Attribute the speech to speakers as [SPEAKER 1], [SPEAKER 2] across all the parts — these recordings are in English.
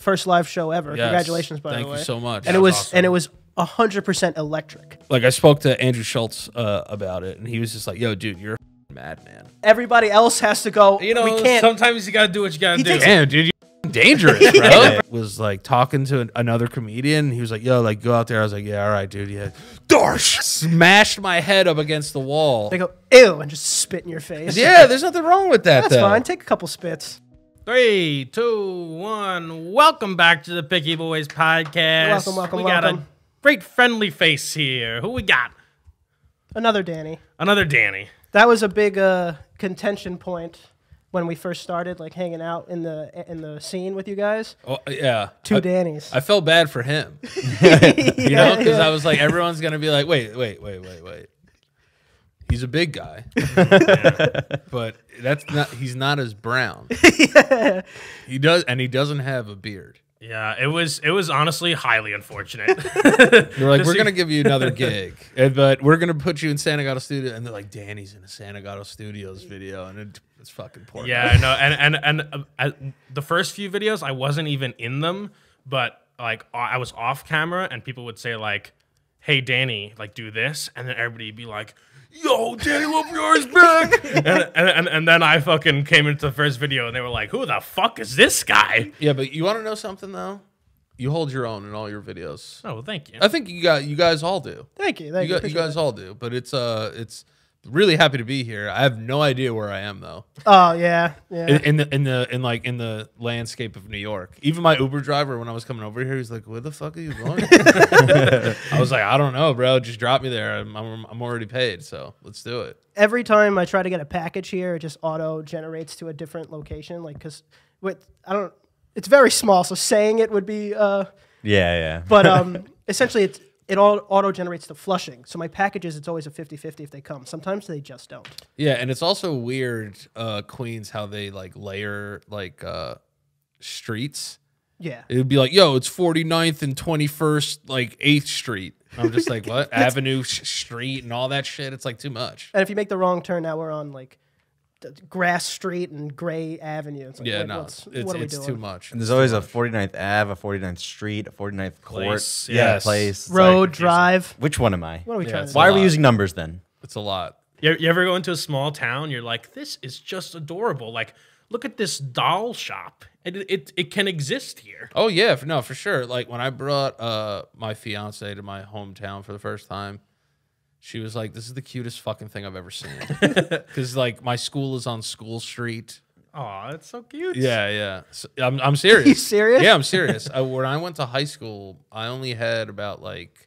[SPEAKER 1] first live show ever.
[SPEAKER 2] Yes.
[SPEAKER 1] Congratulations, by the way.
[SPEAKER 2] Thank you so much.
[SPEAKER 1] And it was 100% electric.
[SPEAKER 2] Like I spoke to Andrew Schultz about it, and he was just like, "Yo, dude, you're a madman."
[SPEAKER 1] Everybody else has to go.
[SPEAKER 3] You know,
[SPEAKER 1] we can't.
[SPEAKER 3] sometimes you got to do what you got to do.
[SPEAKER 2] Damn, dude, you're dangerous, bro. Was like talking to another comedian. He was like, "Yo, like go out there." I was like, "Yeah, all right, dude." Yeah, Darsh smashed my head up against the wall.
[SPEAKER 1] They go, ew, and just spit in your face.
[SPEAKER 2] Yeah, there's nothing wrong with that.
[SPEAKER 1] That's
[SPEAKER 2] though.
[SPEAKER 1] fine. Take a couple spits.
[SPEAKER 3] 3, 2, 1. Welcome back to the Picky Boys podcast.
[SPEAKER 1] Welcome,
[SPEAKER 3] we got a
[SPEAKER 1] welcome.
[SPEAKER 3] great friendly face here. Who we got?
[SPEAKER 1] Another Danny.
[SPEAKER 3] Another Danny.
[SPEAKER 1] That was a big contention point when we first started, like hanging out in the scene with you guys.
[SPEAKER 2] Oh, yeah,
[SPEAKER 1] Two Dannys.
[SPEAKER 2] I felt bad for him, you know, because I was like, everyone's gonna be like, wait. He's a big guy, but he's not as brown. He doesn't have a beard.
[SPEAKER 3] Yeah, it was honestly highly unfortunate.
[SPEAKER 2] They're like, we're gonna give you another gig, but we're gonna put you in Santa Gato Studio, and they're like, Danny's in a Santa Gato Studios video, and it's fucking poor.
[SPEAKER 3] Yeah, I know. And the first few videos, I wasn't even in them, but like I was off camera, and people would say like, "Hey, Danny, like do this," and then everybody would be like, "Yo, Danny LaFleur is back!" and then I fucking came into the first video, and they were like, "Who the fuck is this guy?"
[SPEAKER 2] Yeah, but you want to know something though? You hold your own in all your videos.
[SPEAKER 3] Oh, well, thank you.
[SPEAKER 2] I think you guys all do.
[SPEAKER 1] Thank you.
[SPEAKER 2] You guys all do. But it's really happy to be here. I have no idea where I am though.
[SPEAKER 1] Oh yeah.
[SPEAKER 2] In the landscape of New York. Even my Uber driver, when I was coming over here, he's like, "Where the fuck are you going?" I was like, "I don't know, bro. Just drop me there. I'm already paid, so let's do it."
[SPEAKER 1] Every time I try to get a package here, it just auto generates to a different location. Like, cause it's very small, so saying it would be
[SPEAKER 4] Yeah.
[SPEAKER 1] But essentially, it all auto generates to Flushing. So my packages, it's always a 50-50 if they come. Sometimes they just don't.
[SPEAKER 2] Yeah, and it's also weird, Queens, how they like layer like streets.
[SPEAKER 1] Yeah.
[SPEAKER 2] It would be like, yo, it's 49th and 21st, like 8th Street. I'm just like, what? Avenue, Street, and all that shit. It's like too much.
[SPEAKER 1] And if you make the wrong turn, now we're on like Grass Street and Gray Avenue. It's like,
[SPEAKER 2] Yeah,
[SPEAKER 1] wait,
[SPEAKER 2] no,
[SPEAKER 1] what are we
[SPEAKER 2] it's
[SPEAKER 1] doing?
[SPEAKER 2] too much.
[SPEAKER 4] And there's always a 49th Ave, a 49th Street, a 49th Court.
[SPEAKER 3] Place,
[SPEAKER 2] yes.
[SPEAKER 4] Place. It's
[SPEAKER 1] Road,
[SPEAKER 4] like,
[SPEAKER 1] drive.
[SPEAKER 4] which one am I?
[SPEAKER 1] What are we trying to
[SPEAKER 2] it's
[SPEAKER 1] do?
[SPEAKER 4] Why
[SPEAKER 2] a
[SPEAKER 4] are we
[SPEAKER 2] lot.
[SPEAKER 4] using numbers then?
[SPEAKER 2] It's a lot.
[SPEAKER 3] You ever go into a small town? You're like, this is just adorable. Like, look at this doll shop. It can exist here.
[SPEAKER 2] Oh yeah, for sure. Like when I brought my fiance to my hometown for the first time, she was like, "This is the cutest fucking thing I've ever seen." Because like my school is on School Street.
[SPEAKER 3] Oh, that's so cute.
[SPEAKER 2] Yeah. So, I'm serious.
[SPEAKER 1] You serious?
[SPEAKER 2] Yeah, I'm serious. When I went to high school, I only had about like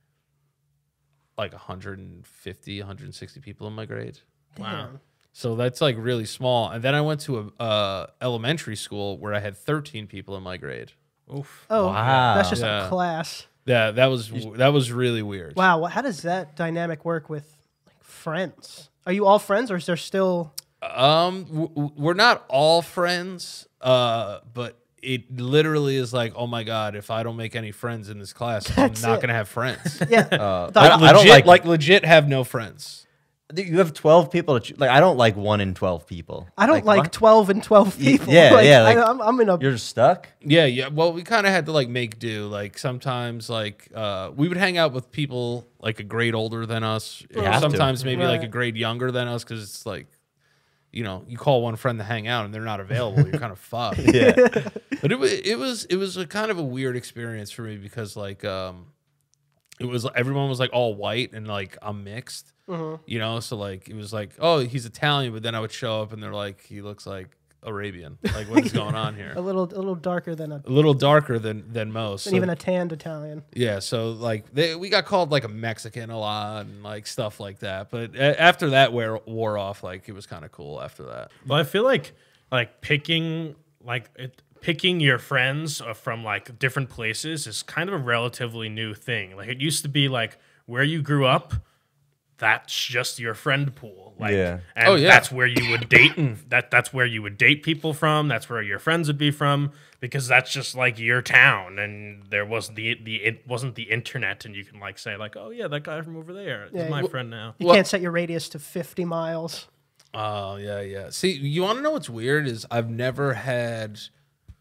[SPEAKER 2] 150, 160 people in my grade.
[SPEAKER 3] Wow.
[SPEAKER 2] So that's like really small. And then I went to a elementary school where I had 13 people in my grade.
[SPEAKER 3] Oof.
[SPEAKER 1] Oh,
[SPEAKER 4] Wow.
[SPEAKER 1] that's just
[SPEAKER 2] Yeah.
[SPEAKER 1] a class.
[SPEAKER 2] Yeah, that was really weird.
[SPEAKER 1] Wow. How does that dynamic work with like friends? Are you all friends, or is there still?
[SPEAKER 2] We're not all friends, but it literally is like, oh my god, if I don't make any friends in this class,
[SPEAKER 1] That's
[SPEAKER 2] I'm not
[SPEAKER 1] it.
[SPEAKER 2] gonna have friends.
[SPEAKER 1] Yeah.
[SPEAKER 4] I don't like
[SPEAKER 2] legit have no friends.
[SPEAKER 4] You have 12 people to choose. Like, I don't like 1 in 12 people.
[SPEAKER 1] I don't like
[SPEAKER 4] what?
[SPEAKER 1] 12 and 12 people.
[SPEAKER 4] yeah, yeah, like,
[SPEAKER 1] I'm in a.
[SPEAKER 4] You're stuck?
[SPEAKER 2] Yeah. Well, we kind of had to like make do. Like sometimes, like we would hang out with people like a grade older than us.
[SPEAKER 4] You have to.
[SPEAKER 2] Sometimes maybe like a
[SPEAKER 1] Right.
[SPEAKER 2] grade younger than us, because it's like, you know, you call one friend to hang out and they're not available, you're kind of fucked.
[SPEAKER 4] Yeah.
[SPEAKER 2] But it was a kind of a weird experience for me, because like it was, everyone was like all white and like I'm mixed. You know, so like it was like, oh, he's Italian, but then I would show up and they're like, he looks like Arabian. Like, what is going on here?
[SPEAKER 1] a little darker than
[SPEAKER 2] A little darker than most.
[SPEAKER 1] and
[SPEAKER 2] So,
[SPEAKER 1] even a tanned Italian.
[SPEAKER 2] yeah, so like we got called like a Mexican a lot and like stuff like that. But after that wore off, like it was kind of cool after that.
[SPEAKER 3] Well, I feel like picking your friends from like different places is kind of a relatively new thing. Like it used to be like where you grew up, that's just your friend pool. Like,
[SPEAKER 4] Yeah.
[SPEAKER 3] and
[SPEAKER 2] Oh, yeah.
[SPEAKER 3] that's where you would date. That's where you would date people from. That's where your friends would be from, because that's just like your town. And there wasn't it wasn't the internet, and you can like say like, oh yeah, that guy from over there
[SPEAKER 1] Yeah,
[SPEAKER 3] is my
[SPEAKER 1] well-
[SPEAKER 3] friend now.
[SPEAKER 1] You
[SPEAKER 2] Well-
[SPEAKER 1] can't set your radius to 50 miles.
[SPEAKER 2] Oh, yeah. See, you want to know what's weird is I've never had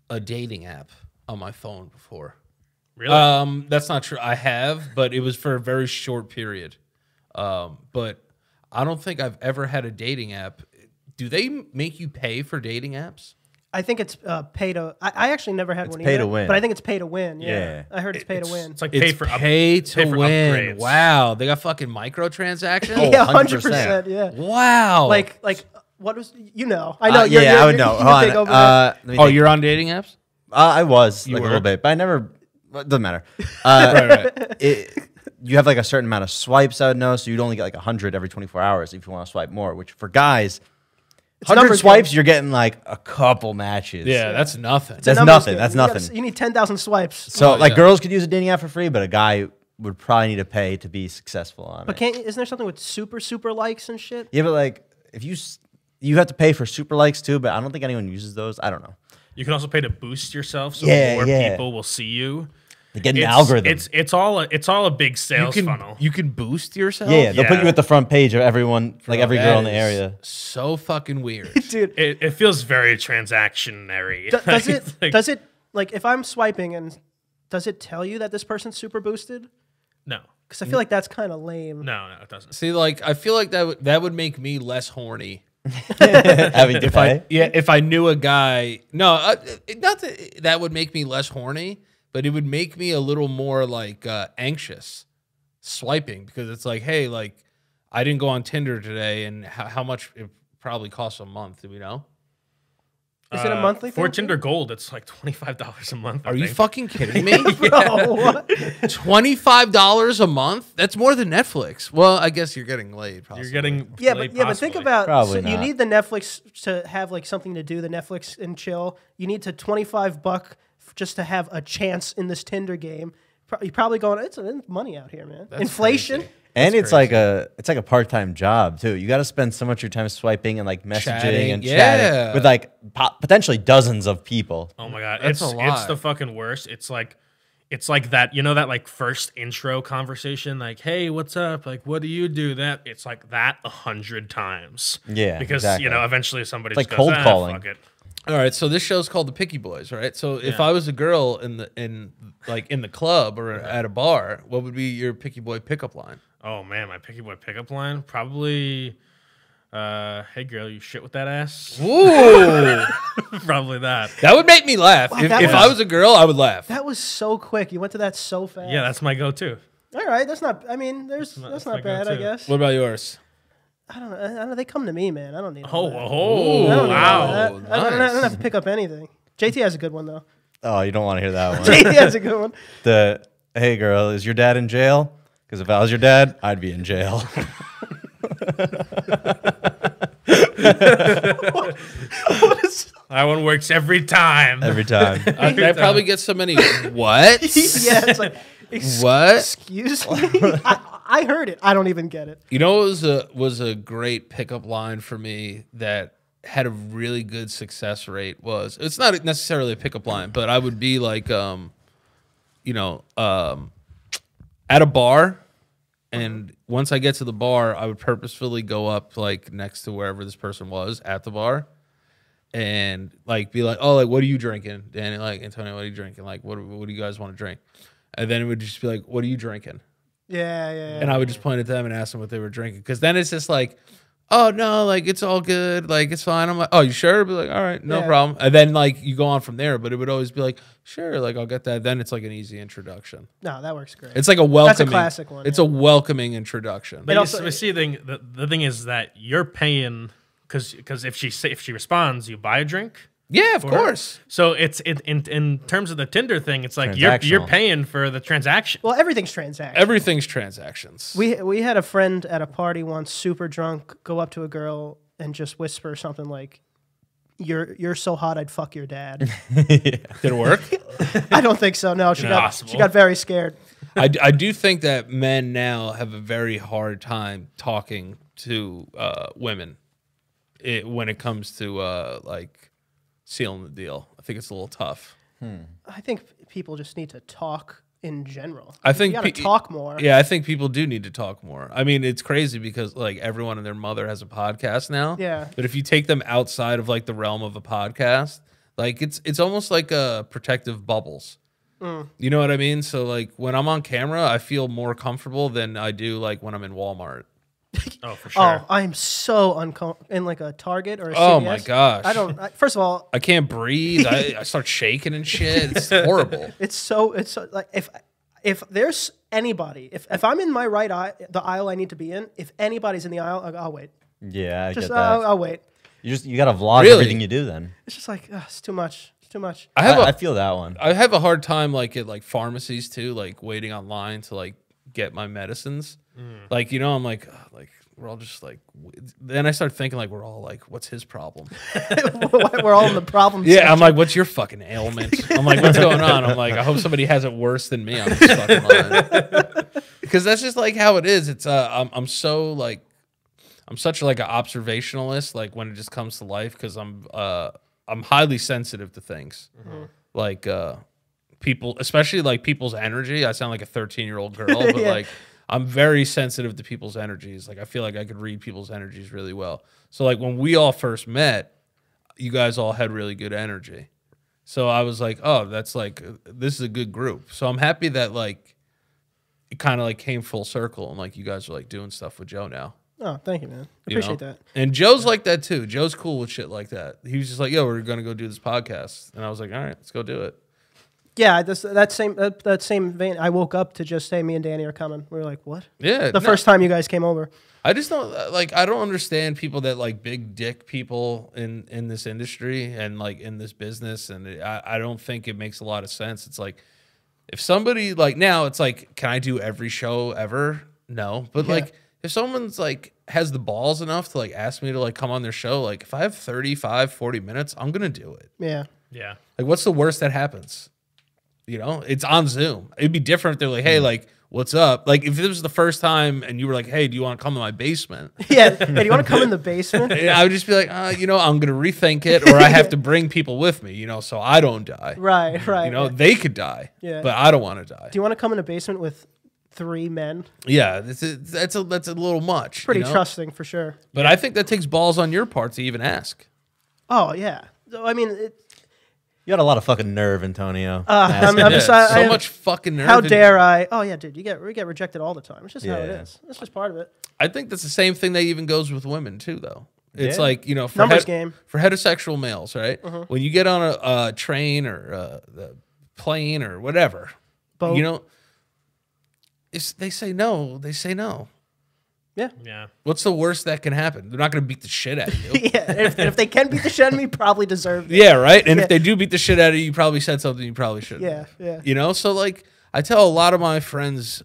[SPEAKER 2] a dating app on my phone before.
[SPEAKER 3] Really?
[SPEAKER 2] That's not true. I have, but it was for a very short period. But I don't think I've ever had a dating app. Do they make you pay for dating apps?
[SPEAKER 1] I think it's pay to. I actually never had one
[SPEAKER 4] pay
[SPEAKER 1] either,
[SPEAKER 4] to win.
[SPEAKER 1] but I think it's pay to win. Yeah,
[SPEAKER 4] Yeah.
[SPEAKER 1] I heard it's pay to win.
[SPEAKER 3] It's like
[SPEAKER 2] It's pay to
[SPEAKER 3] pay for
[SPEAKER 2] win.
[SPEAKER 3] upgrades.
[SPEAKER 2] Wow, they got fucking microtransactions.
[SPEAKER 4] Oh,
[SPEAKER 1] yeah,
[SPEAKER 4] 100%.
[SPEAKER 1] 100%. Yeah,
[SPEAKER 2] Wow.
[SPEAKER 1] like what was I know.
[SPEAKER 4] Yeah, I would know.
[SPEAKER 1] You're
[SPEAKER 4] Hold
[SPEAKER 1] big
[SPEAKER 4] on.
[SPEAKER 1] over that.
[SPEAKER 4] Let me
[SPEAKER 2] Oh,
[SPEAKER 4] think.
[SPEAKER 2] you're on dating apps?
[SPEAKER 4] I was
[SPEAKER 2] You
[SPEAKER 4] like a
[SPEAKER 2] were?
[SPEAKER 4] little bit, but I never. It doesn't matter.
[SPEAKER 2] Right.
[SPEAKER 4] You have like a certain amount of swipes, I would know, so you'd only get like 100 every 24 hours if you want to swipe more. Which for guys,
[SPEAKER 1] It's
[SPEAKER 4] 100
[SPEAKER 1] numbers
[SPEAKER 4] swipes,
[SPEAKER 1] game.
[SPEAKER 4] you're getting like a couple matches.
[SPEAKER 2] Yeah, that's nothing.
[SPEAKER 1] It's a
[SPEAKER 4] That's
[SPEAKER 1] numbers
[SPEAKER 4] nothing.
[SPEAKER 1] game.
[SPEAKER 4] That's
[SPEAKER 1] You gotta-
[SPEAKER 4] nothing.
[SPEAKER 1] You need 10,000 swipes.
[SPEAKER 4] So
[SPEAKER 2] Oh,
[SPEAKER 4] like
[SPEAKER 2] yeah.
[SPEAKER 4] girls could use a dating app for free, but a guy would probably need to pay to be successful on
[SPEAKER 1] But
[SPEAKER 4] it.
[SPEAKER 1] isn't there something with super likes and shit?
[SPEAKER 4] Yeah, but like if you have to pay for super likes too, but I don't think anyone uses those. I don't know.
[SPEAKER 3] You can also pay to boost yourself, so
[SPEAKER 4] Yeah,
[SPEAKER 3] more
[SPEAKER 4] yeah.
[SPEAKER 3] people will see you.
[SPEAKER 4] They get an
[SPEAKER 3] It's,
[SPEAKER 4] algorithm.
[SPEAKER 3] It's all a big sales funnel.
[SPEAKER 2] You can boost yourself.
[SPEAKER 4] yeah, they'll put
[SPEAKER 3] Yeah.
[SPEAKER 4] you at the front page of everyone, like every girl in the
[SPEAKER 2] That is
[SPEAKER 4] area.
[SPEAKER 2] So fucking weird.
[SPEAKER 1] Dude,
[SPEAKER 3] It feels very transactionary.
[SPEAKER 1] does it
[SPEAKER 3] It's like-
[SPEAKER 1] does it like if I'm swiping and does it tell you that this person's super boosted?
[SPEAKER 3] No,
[SPEAKER 1] Because I feel like that's kind of lame.
[SPEAKER 3] no, it doesn't.
[SPEAKER 2] See, like I feel like that would make me less horny.
[SPEAKER 4] Having to
[SPEAKER 2] If
[SPEAKER 4] pay.
[SPEAKER 2] if I knew a guy, no, not that would make me less horny, but it would make me a little more like anxious swiping because it's like, hey, like I didn't go on Tinder today, and how much it probably costs a month? Do we know?
[SPEAKER 1] Is it a monthly
[SPEAKER 3] For
[SPEAKER 1] thing?
[SPEAKER 3] Tinder Gold? It's like $25 a month. I
[SPEAKER 2] Are you
[SPEAKER 3] think.
[SPEAKER 2] fucking kidding me?
[SPEAKER 1] Bro, what?
[SPEAKER 2] $25 a month? That's more than Netflix. Well, I guess you're getting laid. Possibly.
[SPEAKER 3] You're getting
[SPEAKER 1] Yeah,
[SPEAKER 3] laid
[SPEAKER 1] but think
[SPEAKER 3] possibly.
[SPEAKER 1] about
[SPEAKER 4] Probably
[SPEAKER 1] you
[SPEAKER 4] not.
[SPEAKER 1] need the Netflix to have like something to do. The Netflix and chill. You need to $25 just to have a chance in this Tinder game. You're probably going. It's money out here, man.
[SPEAKER 2] That's
[SPEAKER 1] Inflation.
[SPEAKER 2] crazy.
[SPEAKER 4] And
[SPEAKER 2] That's
[SPEAKER 4] it's like a part-time job too. You got to spend so much of your time swiping and like messaging
[SPEAKER 2] Chatting,
[SPEAKER 4] and
[SPEAKER 2] yeah.
[SPEAKER 4] chatting with like potentially dozens of people.
[SPEAKER 3] Oh my god,
[SPEAKER 2] That's
[SPEAKER 3] it's
[SPEAKER 2] a lot.
[SPEAKER 3] the fucking worst. It's like that, you know, that like first intro conversation, like, hey, what's up? Like, what do you do? That it's like that 100 times.
[SPEAKER 4] Yeah,
[SPEAKER 3] because
[SPEAKER 4] exactly.
[SPEAKER 3] you know, eventually somebody
[SPEAKER 4] It's
[SPEAKER 3] just
[SPEAKER 4] like
[SPEAKER 3] goes,
[SPEAKER 4] cold calling.
[SPEAKER 3] Fuck it.
[SPEAKER 2] All right, so this show's called The Picky Boys, right? So if
[SPEAKER 3] Yeah.
[SPEAKER 2] I was a girl in the club or at a bar, what would be your picky boy pickup line?
[SPEAKER 3] Oh man, my picky boy pickup line probably. Hey girl, you shit with that ass?
[SPEAKER 2] Ooh,
[SPEAKER 3] Probably that.
[SPEAKER 2] that would make me laugh. If
[SPEAKER 1] that was-
[SPEAKER 2] I was a girl, I would laugh.
[SPEAKER 1] That was so quick. You went to that so fast.
[SPEAKER 3] Yeah, that's my go-to.
[SPEAKER 1] All right. That's not. I mean, that's
[SPEAKER 3] my
[SPEAKER 1] not bad. I
[SPEAKER 3] go-to.
[SPEAKER 1] guess.
[SPEAKER 2] What about yours?
[SPEAKER 1] I don't know. They come to me, man. I don't need.
[SPEAKER 3] Oh,
[SPEAKER 1] all that.
[SPEAKER 3] oh,
[SPEAKER 1] I don't need all
[SPEAKER 3] wow.
[SPEAKER 1] that. I don't
[SPEAKER 2] nice.
[SPEAKER 1] have to pick up anything. JT has a good one though.
[SPEAKER 4] Oh, you don't want to hear that one.
[SPEAKER 1] JT has a good one.
[SPEAKER 4] Hey girl, is your dad in jail? Because if I was your dad, I'd be in jail.
[SPEAKER 3] That one works every time.
[SPEAKER 4] Every time.
[SPEAKER 2] I probably get so many. What?
[SPEAKER 1] Yeah, it's like.
[SPEAKER 2] What?
[SPEAKER 1] Excuse me. I heard it. I don't even get it.
[SPEAKER 2] You know what was a great pickup line for me that had a really good success rate was it's not necessarily a pickup line, but I would be like at a bar, and once I get to the bar, I would purposefully go up like next to wherever this person was at the bar and like be like, oh, like what are you drinking? Danny, like Antonio, what are you drinking? Like what do you guys want to drink? And then it would just be like, what are you drinking?
[SPEAKER 1] Yeah.
[SPEAKER 2] And I would just point at them and ask them what they were drinking. Because then it's just like, oh, no, like, it's all good. Like, it's fine. I'm like, oh, you sure? I'd be like, all right, no
[SPEAKER 1] Yeah.
[SPEAKER 2] problem. And then, like, you go on from there. But it would always be like, sure, like, I'll get that. Then it's like an easy introduction.
[SPEAKER 1] No, that works great.
[SPEAKER 2] It's like a welcoming.
[SPEAKER 1] classic one,
[SPEAKER 2] It's
[SPEAKER 1] yeah.
[SPEAKER 2] a welcoming introduction.
[SPEAKER 3] But
[SPEAKER 1] also-
[SPEAKER 3] you see, the thing is that you're paying because if she responds, you buy a drink.
[SPEAKER 2] Yeah, of
[SPEAKER 3] for her.
[SPEAKER 2] course.
[SPEAKER 3] So it's in terms of the Tinder thing, it's like you're
[SPEAKER 4] Transactional.
[SPEAKER 3] paying for the transaction.
[SPEAKER 1] well, everything's transaction.
[SPEAKER 2] Everything's transactions.
[SPEAKER 1] We had a friend at a party once, super drunk, go up to a girl and just whisper something like, "You're so hot, I'd fuck your dad."
[SPEAKER 2] Did it work?
[SPEAKER 1] I don't think so. No, she
[SPEAKER 3] Impossible.
[SPEAKER 1] got very scared.
[SPEAKER 2] I do think that men now have a very hard time talking to women when it comes to like sealing the deal. I think it's a little tough.
[SPEAKER 1] I think people just need to talk in general.
[SPEAKER 2] I think
[SPEAKER 1] you got to
[SPEAKER 2] pe-
[SPEAKER 1] talk more.
[SPEAKER 2] Yeah, I think people do need to talk more. I mean, it's crazy because like everyone and their mother has a podcast now.
[SPEAKER 1] Yeah.
[SPEAKER 2] But if you take them outside of like the realm of a podcast, Like it's almost like protective bubbles. You know what I mean? So like when I'm on camera, I feel more comfortable than I do like when I'm in Walmart.
[SPEAKER 3] Oh, for sure.
[SPEAKER 1] Oh, I'm so uncomfortable in like a Target or a CVS.
[SPEAKER 2] Oh my gosh.
[SPEAKER 1] First of all,
[SPEAKER 2] I can't breathe. I start shaking and shit. It's horrible.
[SPEAKER 1] it's so like if there's anybody, if I'm in my right eye, the aisle I need to be in, if anybody's in the aisle, I'll wait.
[SPEAKER 4] Yeah, I
[SPEAKER 1] Just
[SPEAKER 4] get that.
[SPEAKER 1] I'll wait.
[SPEAKER 4] You gotta vlog
[SPEAKER 2] Really?
[SPEAKER 4] everything you do then.
[SPEAKER 1] It's just like it's too much. It's too much.
[SPEAKER 4] I feel that one.
[SPEAKER 2] I have a hard time like at like pharmacies too, like waiting online to like get my medicines. Like, you know, I'm like we're all just like, then I start thinking like we're all like, what's his problem?
[SPEAKER 1] We're all in the problem.
[SPEAKER 2] Yeah,
[SPEAKER 1] section.
[SPEAKER 2] I'm like, what's your fucking ailment? I'm like, what's going on? I'm like, I hope somebody has it worse than me on this fucking line. Because that's just like how it is. It's I'm so like, I'm such like an observationalist. Like when it just comes to life, because I'm highly sensitive to things, like people, especially like people's energy. I sound like a 13-year-old girl, but
[SPEAKER 1] Yeah.
[SPEAKER 2] like I'm very sensitive to people's energies. Like I feel like I could read people's energies really well. So like when we all first met, you guys all had really good energy. So I was like, oh, that's like, this is a good group. So I'm happy that like it kind of like came full circle and like you guys are like doing stuff with Joe now.
[SPEAKER 1] Oh, thank you, man.
[SPEAKER 2] you know?
[SPEAKER 1] Appreciate that.
[SPEAKER 2] And Joe's like that too. Joe's cool with shit like that. He was just like, yo, we're going to go do this podcast. And I was like, all right, let's go do it.
[SPEAKER 1] Yeah, that same vein. I woke up to just say me and Danny are coming. We were like, what?
[SPEAKER 2] Yeah.
[SPEAKER 1] The first time you guys came over.
[SPEAKER 2] I just don't like. I don't understand people that like big dick people in this industry and like in this business, and I don't think it makes a lot of sense. It's like if somebody like now, it's like, can I do every show ever? No, but
[SPEAKER 1] Yeah.
[SPEAKER 2] like if someone's like has the balls enough to like ask me to like come on their show, like if I have 35, 40 minutes, I'm gonna do it.
[SPEAKER 1] Yeah.
[SPEAKER 3] Yeah.
[SPEAKER 2] Like, what's the worst that happens? You know, it's on Zoom. It'd be different if they're like, hey, like, what's up? Like, if it was the first time and you were like, hey, do you want to come to my basement?
[SPEAKER 1] Yeah. Hey, do you want to come in the basement?
[SPEAKER 2] I would just be like, you know, I'm going to rethink it, or I have to bring people with me, you know, so I don't die.
[SPEAKER 1] Right, right.
[SPEAKER 2] You know,
[SPEAKER 1] yeah.
[SPEAKER 2] they could die,
[SPEAKER 1] Yeah.
[SPEAKER 2] but I don't want to die.
[SPEAKER 1] Do you want to come in a basement with 3 men?
[SPEAKER 2] Yeah, that's a little much.
[SPEAKER 1] Pretty
[SPEAKER 2] you know?
[SPEAKER 1] trusting for sure.
[SPEAKER 2] But I think that takes balls on your part to even ask.
[SPEAKER 1] Oh yeah. So, I mean,
[SPEAKER 4] You got a lot of fucking nerve, Antonio.
[SPEAKER 1] I'm
[SPEAKER 2] Yeah,
[SPEAKER 1] just,
[SPEAKER 2] so much fucking nerve.
[SPEAKER 1] how
[SPEAKER 2] and-
[SPEAKER 1] dare I? Oh yeah, dude, we get rejected all the time. It's just how it
[SPEAKER 4] Yeah.
[SPEAKER 1] is. It's just part of it.
[SPEAKER 2] I think that's the same thing that even goes with women too, though. It's
[SPEAKER 4] Yeah.
[SPEAKER 2] like, you know, for
[SPEAKER 1] Numbers game.
[SPEAKER 2] for heterosexual males, right? When you get on a train or the plane or whatever,
[SPEAKER 1] Boat.
[SPEAKER 2] you know, they say no. They say no.
[SPEAKER 1] Yeah.
[SPEAKER 3] Yeah.
[SPEAKER 2] What's the worst that can happen? They're not going to beat the shit out of you.
[SPEAKER 1] Yeah. And if they can beat the shit out of me, probably deserve it.
[SPEAKER 2] Yeah, right. And
[SPEAKER 1] Yeah.
[SPEAKER 2] if they do beat the shit out of you, you probably said something you probably shouldn't.
[SPEAKER 1] Yeah. Yeah.
[SPEAKER 2] You know, so like I tell a lot of my friends,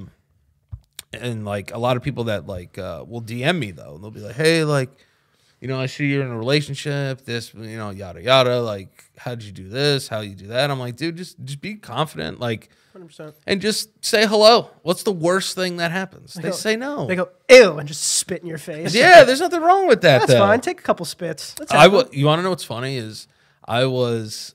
[SPEAKER 2] and like a lot of people that like will DM me though, and they'll be like, "Hey, like, you know, I see you're in a relationship. This, you know, yada yada. Like, how did you do this? How you do that?" I'm like, dude, just be confident, like,
[SPEAKER 1] 100%.
[SPEAKER 2] and just say hello. What's the worst thing that happens? They
[SPEAKER 1] go-
[SPEAKER 2] say no.
[SPEAKER 1] They go ew and just spit in your face.
[SPEAKER 2] Yeah, there's nothing wrong with that.
[SPEAKER 1] That's
[SPEAKER 2] though.
[SPEAKER 1] fine. Take a couple spits. That's
[SPEAKER 2] You want to know what's funny is I was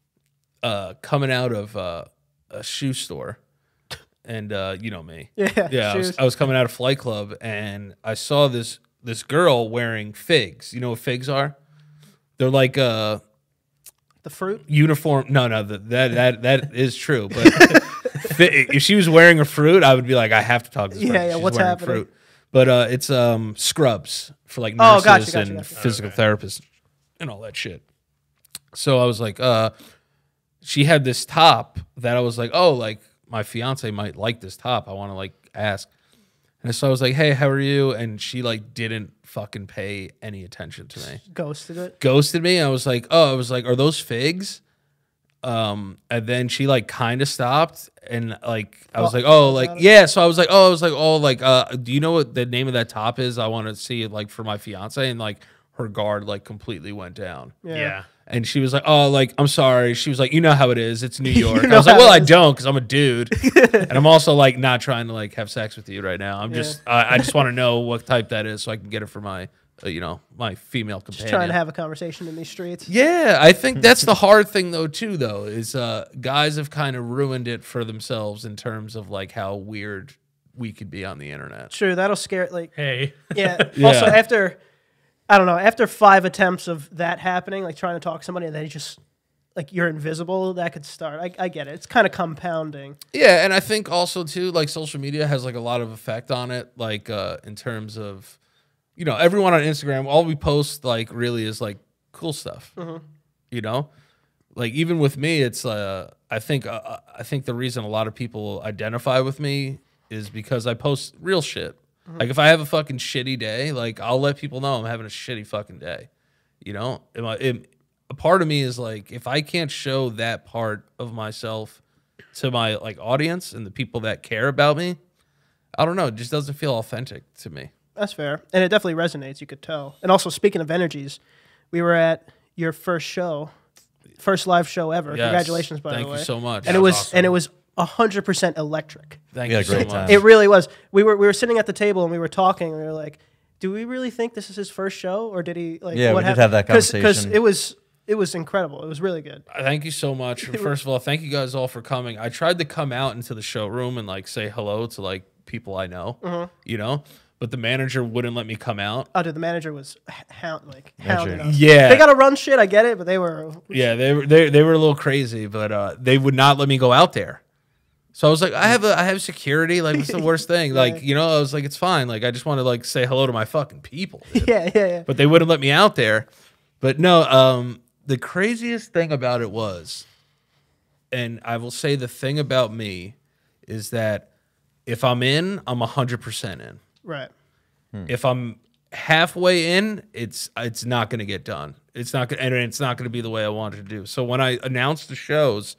[SPEAKER 2] coming out of a shoe store, and you know me.
[SPEAKER 1] Yeah,
[SPEAKER 2] Yeah.
[SPEAKER 1] shoes.
[SPEAKER 2] I was coming out of Flight Club, and I saw this girl wearing figs. You know what figs are? They're like
[SPEAKER 1] the fruit.
[SPEAKER 2] uniform. No, that is true. But if she was wearing a fruit, I would be like, I have to talk to this
[SPEAKER 1] Yeah,
[SPEAKER 2] person.
[SPEAKER 1] yeah,
[SPEAKER 2] She's
[SPEAKER 1] what's
[SPEAKER 2] wearing
[SPEAKER 1] happening?
[SPEAKER 2] fruit. But it's scrubs for like
[SPEAKER 1] Oh,
[SPEAKER 2] nurses
[SPEAKER 1] gotcha,
[SPEAKER 2] and
[SPEAKER 1] gotcha.
[SPEAKER 2] physical therapists and all that shit. So I was like, she had this top that I was like, oh, like my fiance might like this top. I want to like ask. And so I was like, hey, how are you? And she like didn't fucking pay any attention to me.
[SPEAKER 1] Ghosted it.
[SPEAKER 2] Ghosted me. I was like, are those figs? And then she like kind of stopped, and like I was like, oh, like yeah. So I was like, do you know what the name of that top is? I want to see it like for my fiance, and like her guard like completely went down.
[SPEAKER 3] Yeah.
[SPEAKER 2] And she was like, oh, like, I'm sorry. She was like, you know how it is. It's New York.
[SPEAKER 1] You
[SPEAKER 2] I was
[SPEAKER 1] know
[SPEAKER 2] like, well,
[SPEAKER 1] how
[SPEAKER 2] I
[SPEAKER 1] it is.
[SPEAKER 2] don't because I'm a dude. And I'm also like not trying to like have sex with you right now. I'm just, I just want to know what type that is so I can get it for my, you know, my female companion.
[SPEAKER 1] Just trying to have a conversation in these streets.
[SPEAKER 2] Yeah, I think that's the hard thing though too though is guys have kind of ruined it for themselves in terms of like how weird we could be on the internet.
[SPEAKER 1] True, that'll scare. Like,
[SPEAKER 3] Hey.
[SPEAKER 1] yeah.
[SPEAKER 2] Yeah.
[SPEAKER 1] Also, after I don't know. After 5 attempts of that happening, like trying to talk to somebody, and then you just like you're invisible, that could start. I get it. It's kind of compounding.
[SPEAKER 2] Yeah, and I think also too, like social media has like a lot of effect on it. Like in terms of, you know, everyone on Instagram, all we post like really is like cool stuff. You know, like even with me, it's I think the reason a lot of people identify with me is because I post real shit. Like if I have a fucking shitty day, like I'll let people know I'm having a shitty fucking day. You know, a part of me is like, if I can't show that part of myself to my like audience and the people that care about me, I don't know, it just doesn't feel authentic to me.
[SPEAKER 1] That's fair, and it definitely resonates. You could tell. And also, speaking of energies, we were at your first show, first live show ever.
[SPEAKER 2] Yes.
[SPEAKER 1] Congratulations, by the way.
[SPEAKER 2] Thank you so much.
[SPEAKER 1] And it was 100% electric.
[SPEAKER 2] Thank
[SPEAKER 4] Yeah,
[SPEAKER 2] you so
[SPEAKER 4] great
[SPEAKER 2] much.
[SPEAKER 4] time.
[SPEAKER 1] It really was. We were sitting at the table and we were talking. And we were like, "Do we really think this is his first show, or did he like?"
[SPEAKER 4] Yeah,
[SPEAKER 1] what
[SPEAKER 4] we did have that
[SPEAKER 1] Because
[SPEAKER 4] conversation.
[SPEAKER 1] it was incredible. It was really good.
[SPEAKER 2] Thank you so much. First of all, thank you guys all for coming. I tried to come out into the showroom and like say hello to like people I know, you know, but the manager wouldn't let me come out.
[SPEAKER 1] Oh, dude, the manager was hounding us.
[SPEAKER 2] Yeah.
[SPEAKER 1] They got to run shit. I get it, but they were.
[SPEAKER 2] Yeah, they were a little crazy, but they would not let me go out there. So I was like, I have security. Like, what's the worst thing? Like, you know, I was like, it's fine. Like, I just want to like say hello to my fucking people. Dude.
[SPEAKER 1] Yeah.
[SPEAKER 2] But they wouldn't let me out there. But no, the craziest thing about it was, and I will say the thing about me is that if I'm in, I'm 100% in.
[SPEAKER 1] Right.
[SPEAKER 2] If I'm halfway in, it's not going to get done. It's not going, and it's not going to be the way I wanted to do. So when I announced the shows,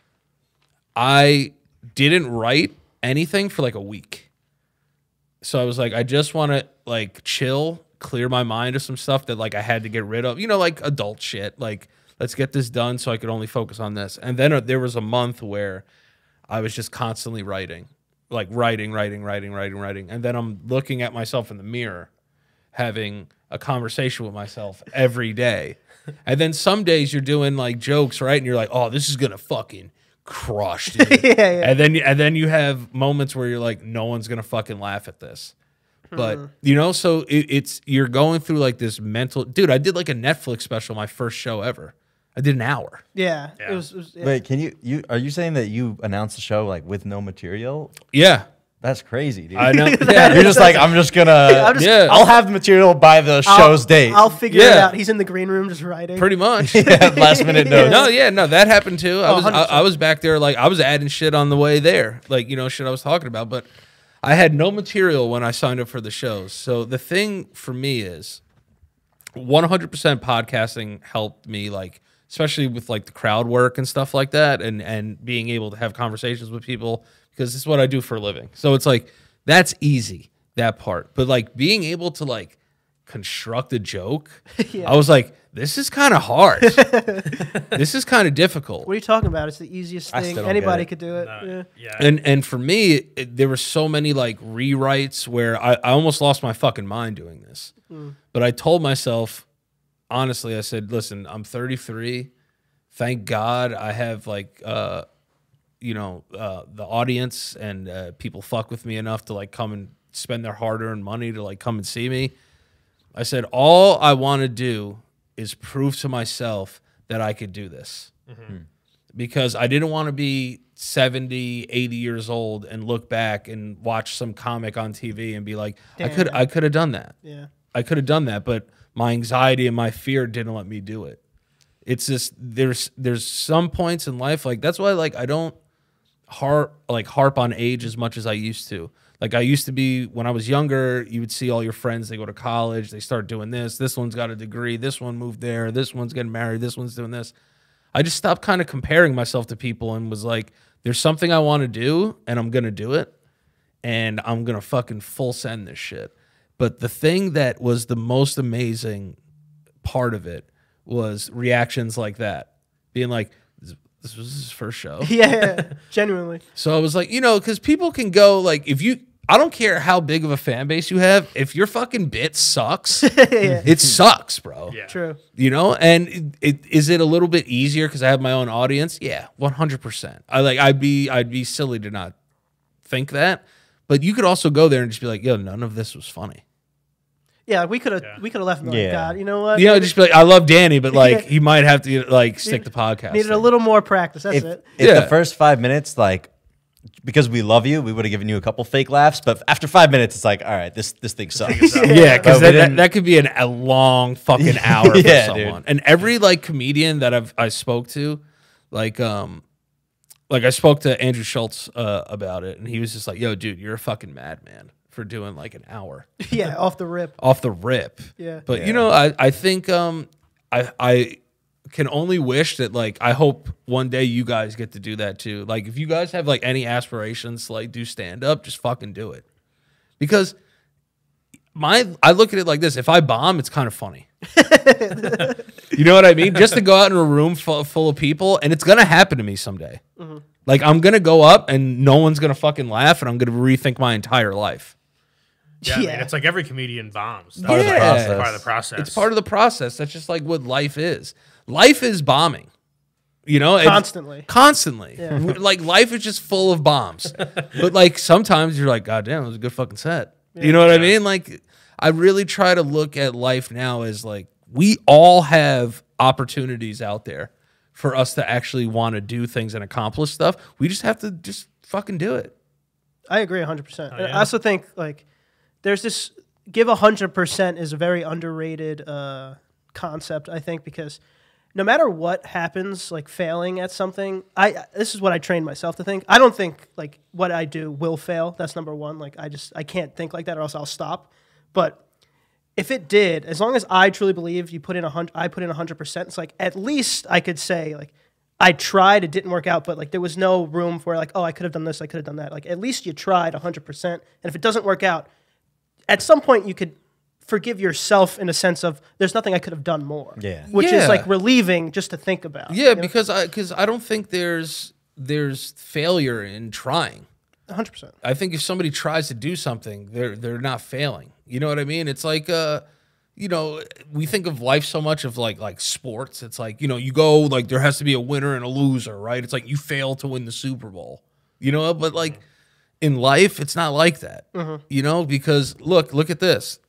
[SPEAKER 2] I didn't write anything for like a week. So I was like, I just want to like chill, clear my mind of some stuff that like I had to get rid of, you know, like adult shit. Like, let's get this done so I could only focus on this. And then there was a month where I was just constantly writing, like writing. And then I'm looking at myself in the mirror, having a conversation with myself every day. And then some days you're doing like jokes, right? And you're like, oh, this is going to fucking crush, dude.
[SPEAKER 1] Yeah.
[SPEAKER 2] And then you have moments where you're like, no one's going to fucking laugh at this. But, you know, so it's you're going through like this mental, dude, I did like a Netflix special, my first show ever. I did an hour.
[SPEAKER 1] Yeah.
[SPEAKER 3] Yeah.
[SPEAKER 1] It was yeah.
[SPEAKER 4] Wait, can you are you saying that you announced the show like with no material?
[SPEAKER 2] Yeah.
[SPEAKER 4] That's crazy, dude.
[SPEAKER 2] I know.
[SPEAKER 1] Yeah.
[SPEAKER 2] Yeah.
[SPEAKER 4] You're just like, I'm just gonna.
[SPEAKER 2] Yeah.
[SPEAKER 4] I'll have the material by the show's date.
[SPEAKER 1] I'll figure it
[SPEAKER 2] Yeah.
[SPEAKER 1] out. He's in the green room just writing.
[SPEAKER 2] Pretty much.
[SPEAKER 4] Yeah, last minute notes.
[SPEAKER 2] No, that happened too.
[SPEAKER 1] Oh, 100%.
[SPEAKER 2] I was back there, like I was adding shit on the way there, like, you know, shit I was talking about. But I had no material when I signed up for the shows. So the thing for me is 100% podcasting helped me, like, especially with like the crowd work and stuff like that, and being able to have conversations with people, because this is what I do for a living. So it's like, that's easy, that part. But like being able to like construct a joke,
[SPEAKER 1] Yeah.
[SPEAKER 2] I was like, this is kind of hard. This is kind of difficult.
[SPEAKER 1] What are you talking about? It's the easiest
[SPEAKER 4] I
[SPEAKER 1] thing.
[SPEAKER 4] still don't
[SPEAKER 1] Anybody
[SPEAKER 4] get it.
[SPEAKER 1] could do it.
[SPEAKER 3] No,
[SPEAKER 1] Yeah.
[SPEAKER 3] yeah.
[SPEAKER 2] And for me, there were so many like rewrites where I almost lost my fucking mind doing this. But I told myself, honestly, I said, listen, I'm 33. Thank God I have like, you know, the audience and people fuck with me enough to like come and spend their hard-earned money to like come and see me. I said, all I want to do is prove to myself that I could do this. Because I didn't want to be 70, 80 years old and look back and watch some comic on TV and be like, I could have done that.
[SPEAKER 1] Yeah.
[SPEAKER 2] I could have done that, but my anxiety and my fear didn't let me do it. It's just there's some points in life, like that's why like I don't harp on age as much as I used to. Like I used to be when I was younger, you would see all your friends, they go to college, they start doing this. This one's got a degree, this one moved there, this one's getting married, this one's doing this. I just stopped kind of comparing myself to people and was like, there's something I want to do and I'm going to do it. And I'm going to fucking full send this shit. But the thing that was the most amazing part of it was reactions like that. Being like, this was his first show.
[SPEAKER 1] Yeah. Genuinely.
[SPEAKER 2] So I was like, you know, because people can go like, I don't care how big of a fan base you have. If your fucking bit sucks, it sucks, bro.
[SPEAKER 3] Yeah.
[SPEAKER 1] True.
[SPEAKER 2] You know, and is it a little bit easier because I have my own audience? Yeah, 100%. I'd be silly to not think that. But you could also go there and just be like, yo, none of this was funny.
[SPEAKER 1] Yeah, we could have left him like,
[SPEAKER 4] Yeah.
[SPEAKER 1] God, you know what?
[SPEAKER 2] You know, just be like, I love Danny, but like he might have to like stick the podcast.
[SPEAKER 1] Needed a
[SPEAKER 2] thing.
[SPEAKER 1] little more practice. That's
[SPEAKER 4] If,
[SPEAKER 1] it.
[SPEAKER 4] if
[SPEAKER 2] Yeah.
[SPEAKER 4] the first 5 minutes, like, because we love you, we would have given you a couple fake laughs. But after 5 minutes, it's like, all right, this thing sucks.
[SPEAKER 2] Yeah, because
[SPEAKER 4] But we didn't-
[SPEAKER 2] that could be a long fucking hour for
[SPEAKER 4] Yeah,
[SPEAKER 2] someone.
[SPEAKER 4] dude.
[SPEAKER 2] And every like comedian that I spoke to, like I spoke to Andrew Schultz about it, and he was just like, "Yo, dude, you're a fucking madman for doing like an hour
[SPEAKER 1] Yeah, off the rip.
[SPEAKER 2] off the rip."
[SPEAKER 1] Yeah.
[SPEAKER 2] But you know, I think I can only wish that like I hope one day you guys get to do that too. Like if you guys have like any aspirations to like do stand up, just fucking do it. Because I look at it like this: if I bomb, it's kind of funny. You know what I mean? Just to go out in a room full of people, and it's gonna happen to me someday. Like I'm gonna go up, and no one's gonna fucking laugh, and I'm gonna rethink my entire life.
[SPEAKER 3] Yeah, I mean,
[SPEAKER 1] Yeah.
[SPEAKER 3] it's like every comedian bombs.
[SPEAKER 4] Part of the
[SPEAKER 2] Yeah.
[SPEAKER 4] process.
[SPEAKER 3] Part of the process.
[SPEAKER 2] It's part of the process. That's just like what life is. Life is bombing. You know,
[SPEAKER 1] Constantly.
[SPEAKER 2] Constantly.
[SPEAKER 1] Yeah.
[SPEAKER 2] Like life is just full of bombs. But like sometimes you're like, God damn, it was a good fucking set. You know what I mean? Like I really try to look at life now as like we all have opportunities out there for us to actually want to do things and accomplish stuff. We just have to just fucking do it.
[SPEAKER 1] I agree 100%.
[SPEAKER 3] Oh, yeah?
[SPEAKER 1] I also think like there's this give 100% is a very underrated concept, I think, because no matter what happens, like failing at something, this is what I trained myself to think. I don't think like what I do will fail. That's number one. Like I can't think like that or else I'll stop. But if it did, as long as I truly believe I put in 100%, it's like at least I could say like I tried, it didn't work out, but like there was no room for like, oh, I could have done this, I could have done that. Like at least you tried 100%. And if it doesn't work out, at some point you could forgive yourself in a sense of there's nothing I could have done more.
[SPEAKER 4] Yeah.
[SPEAKER 1] Which
[SPEAKER 2] Yeah.
[SPEAKER 1] is like relieving just to think about.
[SPEAKER 2] Yeah, because I don't think there's failure in trying.
[SPEAKER 1] 100%.
[SPEAKER 2] I think if somebody tries to do something, they're not failing. You know what I mean? It's like you know, we think of life so much of like sports. It's like, you know, you go like there has to be a winner and a loser, right? It's like you fail to win the Super Bowl. You know, but like in life, it's not like that. You know, because look at this.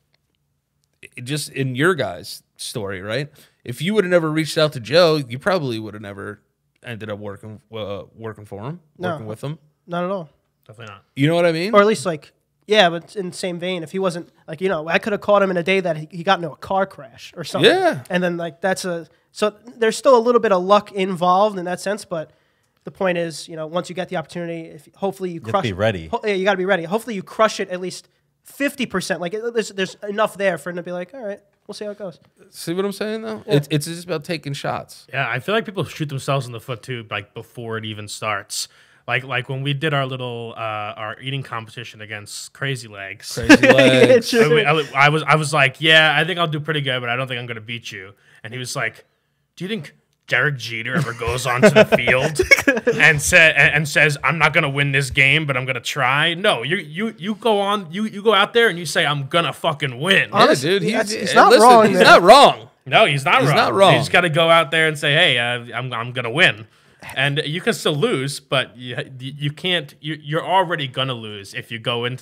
[SPEAKER 2] Just in your guys' story, right? If you would have never reached out to Joe, you probably would have never ended up working for him,
[SPEAKER 1] No.
[SPEAKER 2] working with him.
[SPEAKER 1] Not at all.
[SPEAKER 3] Definitely not.
[SPEAKER 2] You know what I mean?
[SPEAKER 1] Or at least like, yeah, but in the same vein, if he wasn't like, you know, I could have caught him in a day that he got into a car crash or something.
[SPEAKER 2] Yeah.
[SPEAKER 1] And then like so there's still a little bit of luck involved in that sense, but the point is, you know, once you get the opportunity, if hopefully you
[SPEAKER 4] have to
[SPEAKER 1] crush
[SPEAKER 4] be
[SPEAKER 1] it.
[SPEAKER 4] ready.
[SPEAKER 1] Yeah, you got to be ready. Hopefully you crush it at least 50%. Like there's enough there for him to be like, all right, we'll see how it goes.
[SPEAKER 2] See what I'm saying though? It's just about taking shots.
[SPEAKER 3] Yeah, I feel like people shoot themselves in the foot too, like before it even starts. Like when we did our little our eating competition against Crazy Legs.
[SPEAKER 2] Crazy legs.
[SPEAKER 1] True.
[SPEAKER 3] I was like, yeah, I think I'll do pretty good, but I don't think I'm gonna beat you. And he was like, do you think Derek Jeter ever goes onto the field and says, I'm not gonna win this game, but I'm gonna try? No, you go on, you go out there and you say, I'm gonna fucking win.
[SPEAKER 2] Yeah, dude.
[SPEAKER 1] He's not wrong
[SPEAKER 2] He's
[SPEAKER 1] there.
[SPEAKER 2] not wrong.
[SPEAKER 3] No, he's not wrong.
[SPEAKER 2] not wrong.
[SPEAKER 3] You just got to go out there and say, "Hey, I'm gonna win," and you can still lose, but you can't. You're already gonna lose if you go into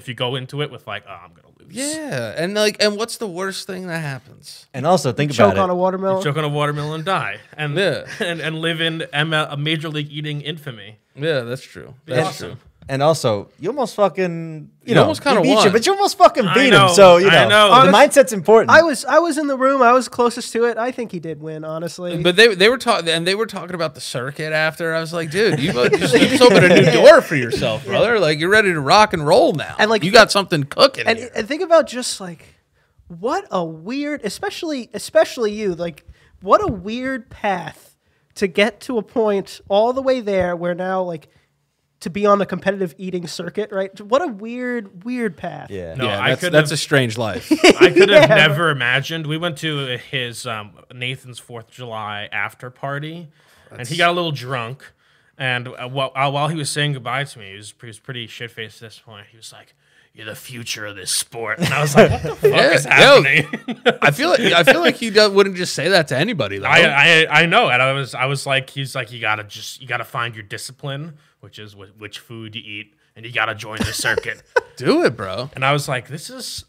[SPEAKER 3] it with like, "Oh, I'm gonna lose."
[SPEAKER 2] Yeah, and what's the worst thing that happens?
[SPEAKER 4] And also think
[SPEAKER 1] Choke
[SPEAKER 4] about
[SPEAKER 1] on a
[SPEAKER 4] it.
[SPEAKER 1] watermelon.
[SPEAKER 3] Choke on a watermelon and die, and
[SPEAKER 2] Yeah.
[SPEAKER 3] and live in a major league eating infamy.
[SPEAKER 2] Yeah, that's true. That's
[SPEAKER 3] Awesome.
[SPEAKER 2] true.
[SPEAKER 4] And also, you almost fucking,
[SPEAKER 2] You
[SPEAKER 4] know,
[SPEAKER 2] almost kinda
[SPEAKER 4] he beat
[SPEAKER 2] won.
[SPEAKER 4] you, but you almost fucking
[SPEAKER 3] I
[SPEAKER 4] beat
[SPEAKER 3] know,
[SPEAKER 4] him. So, you
[SPEAKER 3] I
[SPEAKER 4] know,
[SPEAKER 3] know.
[SPEAKER 4] the mindset's important.
[SPEAKER 1] I was in the room. I was closest to it. I think he did win, honestly.
[SPEAKER 2] But they were talking about the circuit after. I was like, dude, you just opened a new door for yourself, brother. Like you're ready to rock and roll now.
[SPEAKER 1] And, like,
[SPEAKER 2] you got something cooking.
[SPEAKER 1] And,
[SPEAKER 2] here.
[SPEAKER 1] and think about just like what a weird, especially you, like what a weird path to get to a point all the way there where now like to be on the competitive eating circuit, right? What a weird path.
[SPEAKER 4] yeah.
[SPEAKER 3] No,
[SPEAKER 2] yeah,
[SPEAKER 3] I
[SPEAKER 2] that's,
[SPEAKER 3] could
[SPEAKER 2] that's
[SPEAKER 3] have-
[SPEAKER 2] a strange life.
[SPEAKER 3] I could have never imagined. We went to his Nathan's 4th of July after party, and he got a little drunk. And while he was saying goodbye to me, he was pretty shit-faced at this point. He was like, "You're the future of this sport," and I was like, "What the fuck is happening?"
[SPEAKER 2] I feel like he wouldn't just say that to anybody though.
[SPEAKER 3] I know, and I was like, he's like, you gotta find your discipline, which is which food you eat, and you gotta join the circuit.
[SPEAKER 2] Do it, bro.
[SPEAKER 3] And I was like, this is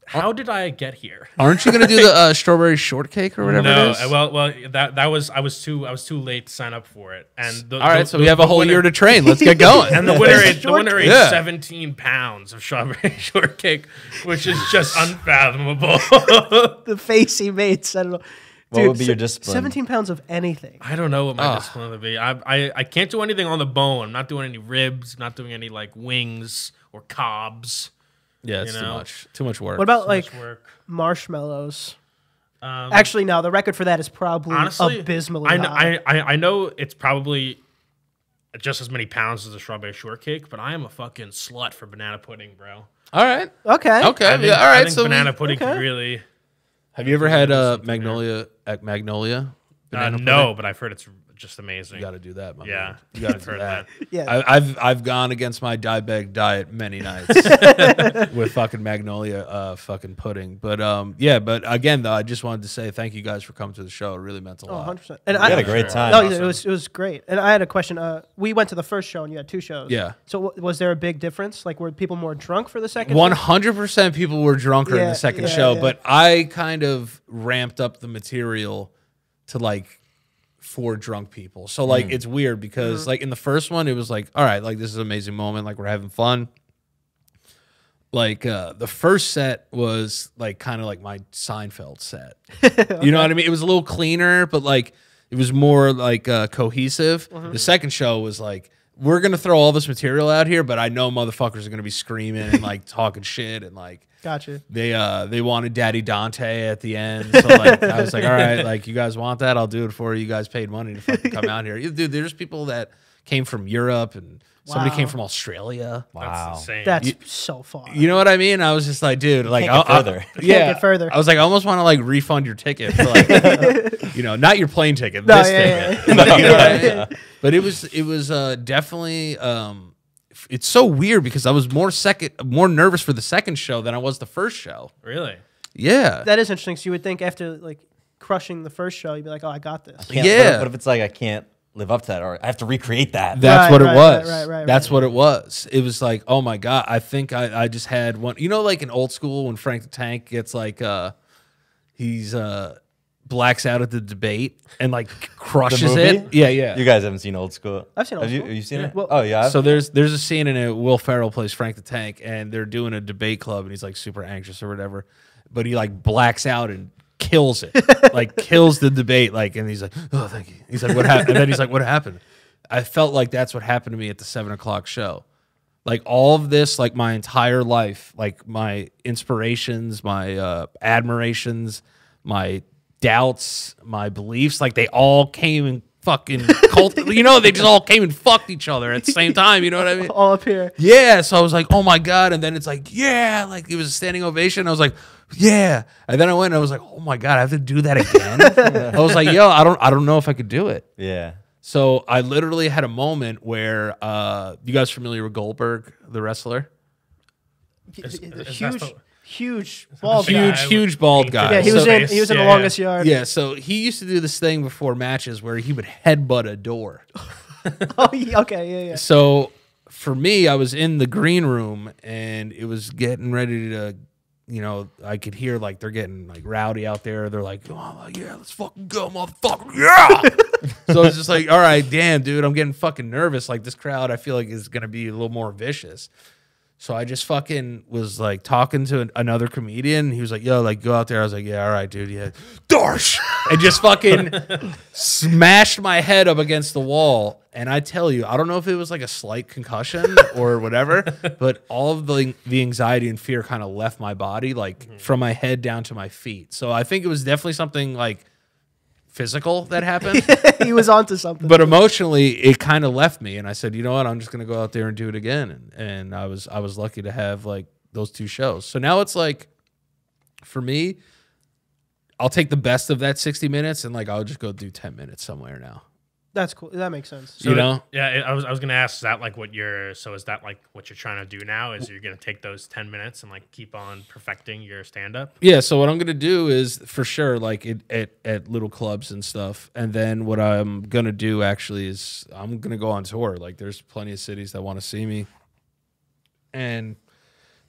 [SPEAKER 3] How did I get here?
[SPEAKER 2] Aren't you gonna do the strawberry shortcake or whatever
[SPEAKER 3] No,
[SPEAKER 2] it is?
[SPEAKER 3] well, that was I was too late to sign up for it. And
[SPEAKER 2] All right, so we have a whole year to train. Let's get going.
[SPEAKER 3] And the winner ate
[SPEAKER 2] Yeah.
[SPEAKER 3] 17 pounds of strawberry shortcake, which is just unfathomable.
[SPEAKER 1] The face he made said it all.
[SPEAKER 4] What
[SPEAKER 1] Dude,
[SPEAKER 4] would be your discipline?
[SPEAKER 1] 17 pounds of anything.
[SPEAKER 3] I don't know what my discipline would be. I can't do anything on the bone. I'm not doing any ribs. Not doing any like wings or cobs.
[SPEAKER 2] Yeah, it's
[SPEAKER 3] You
[SPEAKER 2] too
[SPEAKER 3] know?
[SPEAKER 2] much. Too much work.
[SPEAKER 1] What about like
[SPEAKER 3] Much work.
[SPEAKER 1] marshmallows?
[SPEAKER 3] Um,
[SPEAKER 1] Actually, no. The record for that is probably
[SPEAKER 3] honestly,
[SPEAKER 1] abysmally high.
[SPEAKER 3] I know it's probably just as many pounds as a strawberry shortcake, but I am a fucking slut for banana pudding, bro.
[SPEAKER 2] All right.
[SPEAKER 1] Okay.
[SPEAKER 2] Okay.
[SPEAKER 3] I think,
[SPEAKER 2] yeah, all right.
[SPEAKER 3] I think
[SPEAKER 2] So
[SPEAKER 3] banana pudding
[SPEAKER 1] okay.
[SPEAKER 3] could really.
[SPEAKER 2] have you ever had
[SPEAKER 3] something
[SPEAKER 2] Magnolia at Magnolia? Banana
[SPEAKER 3] No,
[SPEAKER 2] pudding?
[SPEAKER 3] but I've heard it's just amazing.
[SPEAKER 2] You got to do that. My
[SPEAKER 3] Yeah,
[SPEAKER 2] man. You got to
[SPEAKER 3] I've
[SPEAKER 2] do
[SPEAKER 3] heard
[SPEAKER 2] that.
[SPEAKER 1] Yeah.
[SPEAKER 2] I've gone against my diabetic diet many nights with fucking Magnolia fucking pudding. But but again though, I just wanted to say thank you guys for coming to the show. It really meant a
[SPEAKER 1] Oh,
[SPEAKER 2] lot.
[SPEAKER 1] 100%. And
[SPEAKER 4] We had a great
[SPEAKER 3] Sure.
[SPEAKER 4] time.
[SPEAKER 1] No,
[SPEAKER 3] Awesome.
[SPEAKER 1] it was great. And I had a question. We went to the first show and you had two shows.
[SPEAKER 2] Yeah.
[SPEAKER 1] So was there a big difference? Like, were people more drunk for the second?
[SPEAKER 2] 100% people were drunker in
[SPEAKER 1] Yeah,
[SPEAKER 2] the second
[SPEAKER 1] yeah,
[SPEAKER 2] show,
[SPEAKER 1] yeah.
[SPEAKER 2] but I kind of ramped up the material to like for drunk people. So like it's weird because like in the first one it was like, all right, like this is an amazing moment, like we're having fun. Like the first set was like kind of like my Seinfeld set. You know what I mean? It was a little cleaner, but like it was more like cohesive. The second show was like, we're gonna throw all this material out here, but I know motherfuckers are gonna be screaming and like talking shit and like
[SPEAKER 1] Gotcha.
[SPEAKER 2] they wanted Daddy Dante at the end. So like I was like, all right, like you guys want that, I'll do it for you. You guys paid money to fucking come out here. Dude, there's people that came from Europe and somebody
[SPEAKER 1] Wow.
[SPEAKER 2] came from Australia.
[SPEAKER 4] Wow.
[SPEAKER 3] That's insane.
[SPEAKER 1] That's so far.
[SPEAKER 2] You know what I mean? I was just like, dude, like
[SPEAKER 4] Can't get further.
[SPEAKER 2] yeah,
[SPEAKER 1] get further.
[SPEAKER 2] I was like, I almost want to like refund your ticket for like, you know, not your plane ticket,
[SPEAKER 1] No,
[SPEAKER 2] this
[SPEAKER 1] yeah,
[SPEAKER 2] ticket. You know what I mean? But it was definitely it's so weird because I was more nervous for the second show than I was the first show.
[SPEAKER 3] really.
[SPEAKER 2] Yeah.
[SPEAKER 1] That is interesting. So you would think after like crushing the first show, you'd be like, oh, I got this.
[SPEAKER 2] Yeah.
[SPEAKER 4] What if it's like I can't live up to that, or I have to recreate that?
[SPEAKER 2] That's
[SPEAKER 1] Right,
[SPEAKER 2] what it
[SPEAKER 1] right,
[SPEAKER 2] was.
[SPEAKER 1] right,
[SPEAKER 2] That's what it was. It was like, oh my God, I think I just had one. You know, like in old school when Frank the Tank gets like, he's blacks out at the debate and like crushes
[SPEAKER 4] movie?
[SPEAKER 2] it. Yeah, yeah.
[SPEAKER 4] You guys haven't seen Old School.
[SPEAKER 1] I've seen Old
[SPEAKER 4] Have you,
[SPEAKER 1] School.
[SPEAKER 4] have you seen it?
[SPEAKER 1] Well-
[SPEAKER 4] Oh yeah.
[SPEAKER 2] So there's a scene in it. Will Ferrell plays Frank the Tank, and they're doing a debate club, and he's like super anxious or whatever, but he like blacks out and kills it, like kills the debate, like, and he's like, oh, thank you. He's like, what happened? And then he's like, what happened? I felt like that's what happened to me at the 7 o'clock show. Like all of this, like my entire life, like my inspirations, my admirations, my doubts, my beliefs, like they all came and fucking you know, they just all came and fucked each other at the same time. You know what I mean?
[SPEAKER 1] All up here.
[SPEAKER 2] Yeah. So I was like, oh my God. And then it's like, yeah, like it was a standing ovation. I was like, yeah. And then I went and I was like, oh my God, I have to do that again. I was like, yo, I don't know if I could do it.
[SPEAKER 4] yeah.
[SPEAKER 2] So I literally had a moment where you guys familiar with Goldberg, the wrestler?
[SPEAKER 1] Huge bald guy.
[SPEAKER 2] Huge, huge bald guy.
[SPEAKER 1] Yeah, he was
[SPEAKER 2] So-
[SPEAKER 1] in the
[SPEAKER 3] Yeah.
[SPEAKER 1] longest yard.
[SPEAKER 2] Yeah, so he used to do this thing before matches where he would headbutt a door.
[SPEAKER 1] Oh, okay, yeah.
[SPEAKER 2] So for me, I was in the green room and it was getting ready to, you know, I could hear like they're getting like rowdy out there. They're like, oh, yeah, let's fucking go, motherfucker. Yeah. So it's just like, all right, damn, dude, I'm getting fucking nervous. Like this crowd, I feel like is going to be a little more vicious. So I just fucking was like talking to another comedian. He was like, yo, like go out there. I was like, yeah, all right, dude. Yeah. Darsh. And just fucking smashed my head up against the wall. And I tell you, I don't know if it was like a slight concussion or whatever, but all of the anxiety and fear kind of left my body, like from my head down to my feet. So I think it was definitely something like physical that happened.
[SPEAKER 1] He was onto something.
[SPEAKER 2] But emotionally, it kind of left me, and I said, "You know what? I'm just gonna go out there and do it again." And I was lucky to have like those two shows. So now it's like, for me, I'll take the best of that 60 minutes, and like I'll just go do 10 minutes somewhere now.
[SPEAKER 1] That's cool. That makes sense.
[SPEAKER 2] You know?
[SPEAKER 3] Yeah, I was gonna ask, is that like what you're trying to do now? Is you're gonna take those 10 minutes and like keep on perfecting your stand up?
[SPEAKER 2] Yeah. So what I'm gonna do is for sure, like at little clubs and stuff, and then what I'm gonna do actually is I'm gonna go on tour. Like there's plenty of cities that want to see me, and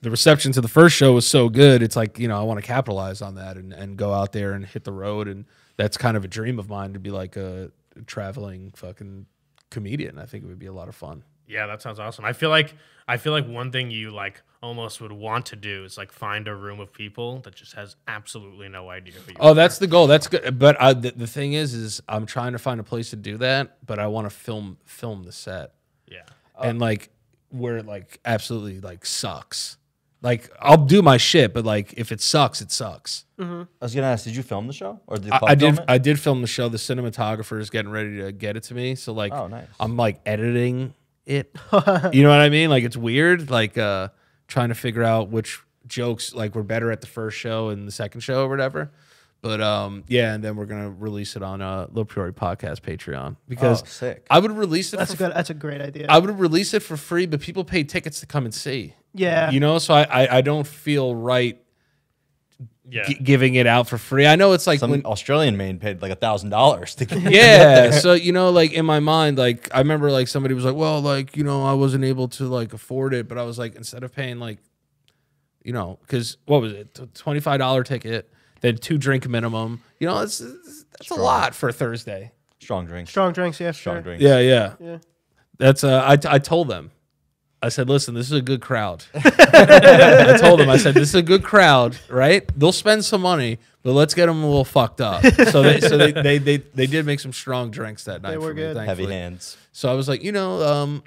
[SPEAKER 2] the reception to the first show was so good. It's like, you know, I want to capitalize on that and go out there and hit the road. And that's kind of a dream of mine, to be like a traveling fucking comedian. I think it would be a lot of fun.
[SPEAKER 3] Yeah, that sounds awesome. I feel like one thing you like almost would want to do is like find a room of people that just has absolutely no idea who you
[SPEAKER 2] Oh,
[SPEAKER 3] are.
[SPEAKER 2] that's the goal. That's good. But the thing is I'm trying to find a place to do that, but I want to film the set.
[SPEAKER 3] Yeah.
[SPEAKER 2] And like where it like absolutely like sucks. Like I'll do my shit, but like if it sucks, it sucks.
[SPEAKER 4] I was gonna ask, did you film the show or did
[SPEAKER 2] I
[SPEAKER 4] film it?
[SPEAKER 2] did film the show. The cinematographer is getting ready to get it to me. So like
[SPEAKER 4] Oh, nice.
[SPEAKER 2] I'm like editing it. You know what I mean? Like it's weird. Like trying to figure out which jokes like were better at the first show and the second show or whatever. But yeah, and then we're gonna release it on Low Priority Podcast Patreon because
[SPEAKER 4] sick.
[SPEAKER 2] I would release it.
[SPEAKER 1] That's a great idea.
[SPEAKER 2] I would release it for free, but people pay tickets to come and see.
[SPEAKER 1] Yeah.
[SPEAKER 2] You know, so I don't feel right
[SPEAKER 3] Yeah.
[SPEAKER 2] giving it out for free. I know it's like
[SPEAKER 4] Some
[SPEAKER 2] when,
[SPEAKER 4] Australian man paid like $1,000 to get
[SPEAKER 2] yeah. So, you know, like in my mind, like I remember like somebody was like, well, like, you know, I wasn't able to like afford it, but I was like, instead of paying like, you know, because what was it? $25 ticket, then 2 drink minimum. You know, that's a lot for a Thursday.
[SPEAKER 4] strong drinks.
[SPEAKER 1] Strong drinks, yeah,
[SPEAKER 4] Strong
[SPEAKER 1] sure.
[SPEAKER 4] drinks.
[SPEAKER 2] Yeah.
[SPEAKER 1] Yeah.
[SPEAKER 2] That's I told them. I said, listen, this is a good crowd. I told them, I said, this is a good crowd, right? They'll spend some money, but let's get them a little fucked up. So they did make some strong drinks that night.
[SPEAKER 1] were
[SPEAKER 2] for me,
[SPEAKER 1] good.
[SPEAKER 4] Heavy
[SPEAKER 2] thankfully.
[SPEAKER 4] hands.
[SPEAKER 2] So I was like, you know,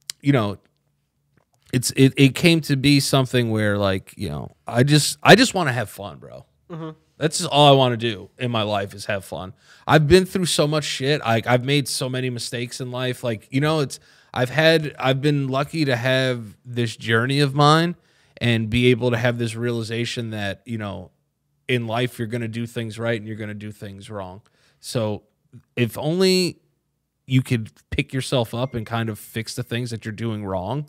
[SPEAKER 2] it came to be something where like, you know, I just want to have fun, bro. That's just all I want to do in my life is have fun. I've been through so much shit. I've made so many mistakes in life. Like, you know, I've been lucky to have this journey of mine and be able to have this realization that, you know, in life you're going to do things right and you're going to do things wrong. So if only you could pick yourself up and kind of fix the things that you're doing wrong,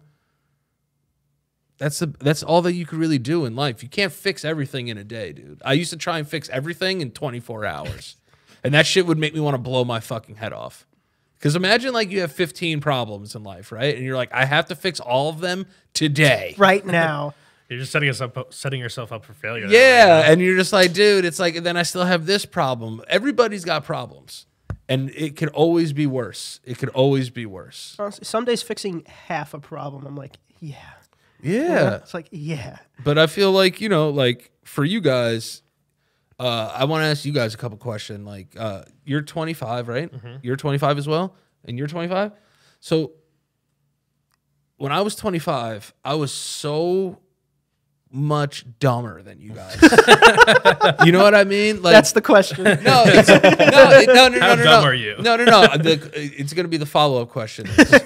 [SPEAKER 2] that's all that you could really do in life. You can't fix everything in a day, dude. I used to try and fix everything in 24 hours. And that shit would make me want to blow my fucking head off. Because imagine like you have 15 problems in life, right? And you're like, I have to fix all of them today.
[SPEAKER 1] Right now.
[SPEAKER 3] You're just setting yourself up for failure.
[SPEAKER 2] Yeah. And you're just like, dude, it's like, then I still have this problem. Everybody's got problems. And it could always be worse. It could always be worse.
[SPEAKER 1] Honestly, some days fixing half a problem, I'm like, yeah.
[SPEAKER 2] Yeah.
[SPEAKER 1] It's like, yeah.
[SPEAKER 2] But I feel like, you know, like for you guys, I want to ask you guys a couple questions. Like, you're 25, right? You're 25 as well? And you're 25? So when I was 25, I was so much dumber than you guys. You know what I mean? Like,
[SPEAKER 1] That's the question.
[SPEAKER 2] no, no.
[SPEAKER 3] How dumb are you?
[SPEAKER 2] No. It's going to be the follow-up question.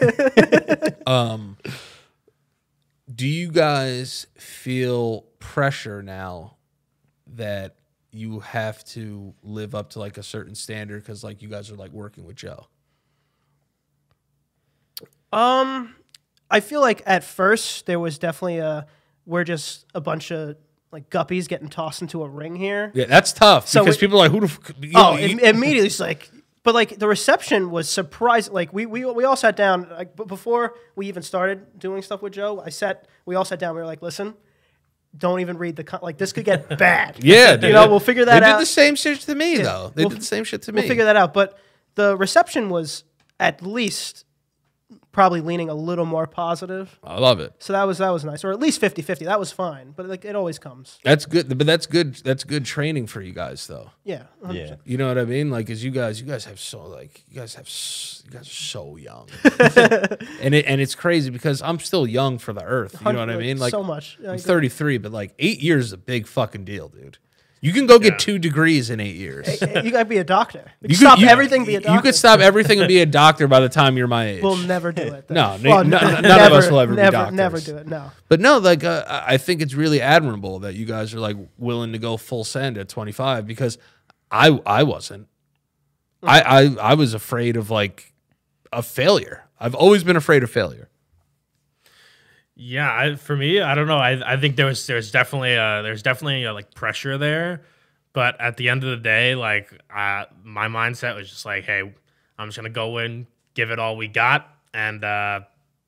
[SPEAKER 2] Do you guys feel pressure now that you have to live up to like a certain standard because like you guys are like working with Joe?
[SPEAKER 1] I feel like at first there was definitely we're just a bunch of like guppies getting tossed into a ring here.
[SPEAKER 2] Yeah, that's tough
[SPEAKER 1] So
[SPEAKER 2] because
[SPEAKER 1] we-
[SPEAKER 2] people are like, who the
[SPEAKER 1] Immediately it's like, but like the reception was surprising. Like we all sat down like before we even started doing stuff with Joe. We all sat down. We were like, listen, don't even read like this could get bad.
[SPEAKER 2] Yeah, dude.
[SPEAKER 1] You know, we'll figure that
[SPEAKER 2] They
[SPEAKER 1] out.
[SPEAKER 2] did the same shit to me though. They
[SPEAKER 1] We'll-
[SPEAKER 2] did the same shit to me.
[SPEAKER 1] We'll figure that out. But the reception was at least probably leaning a little more positive.
[SPEAKER 2] I love it.
[SPEAKER 1] So that was nice. Or at least 50-50. That was fine. But like it always comes.
[SPEAKER 2] That's good. But that's good. That's good training for you guys though.
[SPEAKER 1] Yeah. 100%.
[SPEAKER 4] Yeah.
[SPEAKER 2] You know what I mean? Like, as you guys are so young, and it's crazy because I'm still young for the earth. You know what I mean? Like,
[SPEAKER 1] so much.
[SPEAKER 2] I'm 33, but like 8 years is a big fucking deal, dude. You can go get 2 degrees in 8 years.
[SPEAKER 1] You gotta be a doctor. You
[SPEAKER 2] You
[SPEAKER 1] can stop
[SPEAKER 2] could-
[SPEAKER 1] everything. Be a doctor.
[SPEAKER 2] You could stop everything and be a doctor by the time you're my age.
[SPEAKER 1] We'll never do it.
[SPEAKER 2] No,
[SPEAKER 1] Well,
[SPEAKER 2] none of us will ever be doctors.
[SPEAKER 1] Never do it. No.
[SPEAKER 2] But no, like I think it's really admirable that you guys are like willing to go full send at 25 because I wasn't. I was afraid of like a failure. I've always been afraid of failure.
[SPEAKER 3] Yeah, for me, I don't know. I think there's definitely like pressure there, but at the end of the day, like my mindset was just like, hey, I'm just gonna go in, give it all we got, and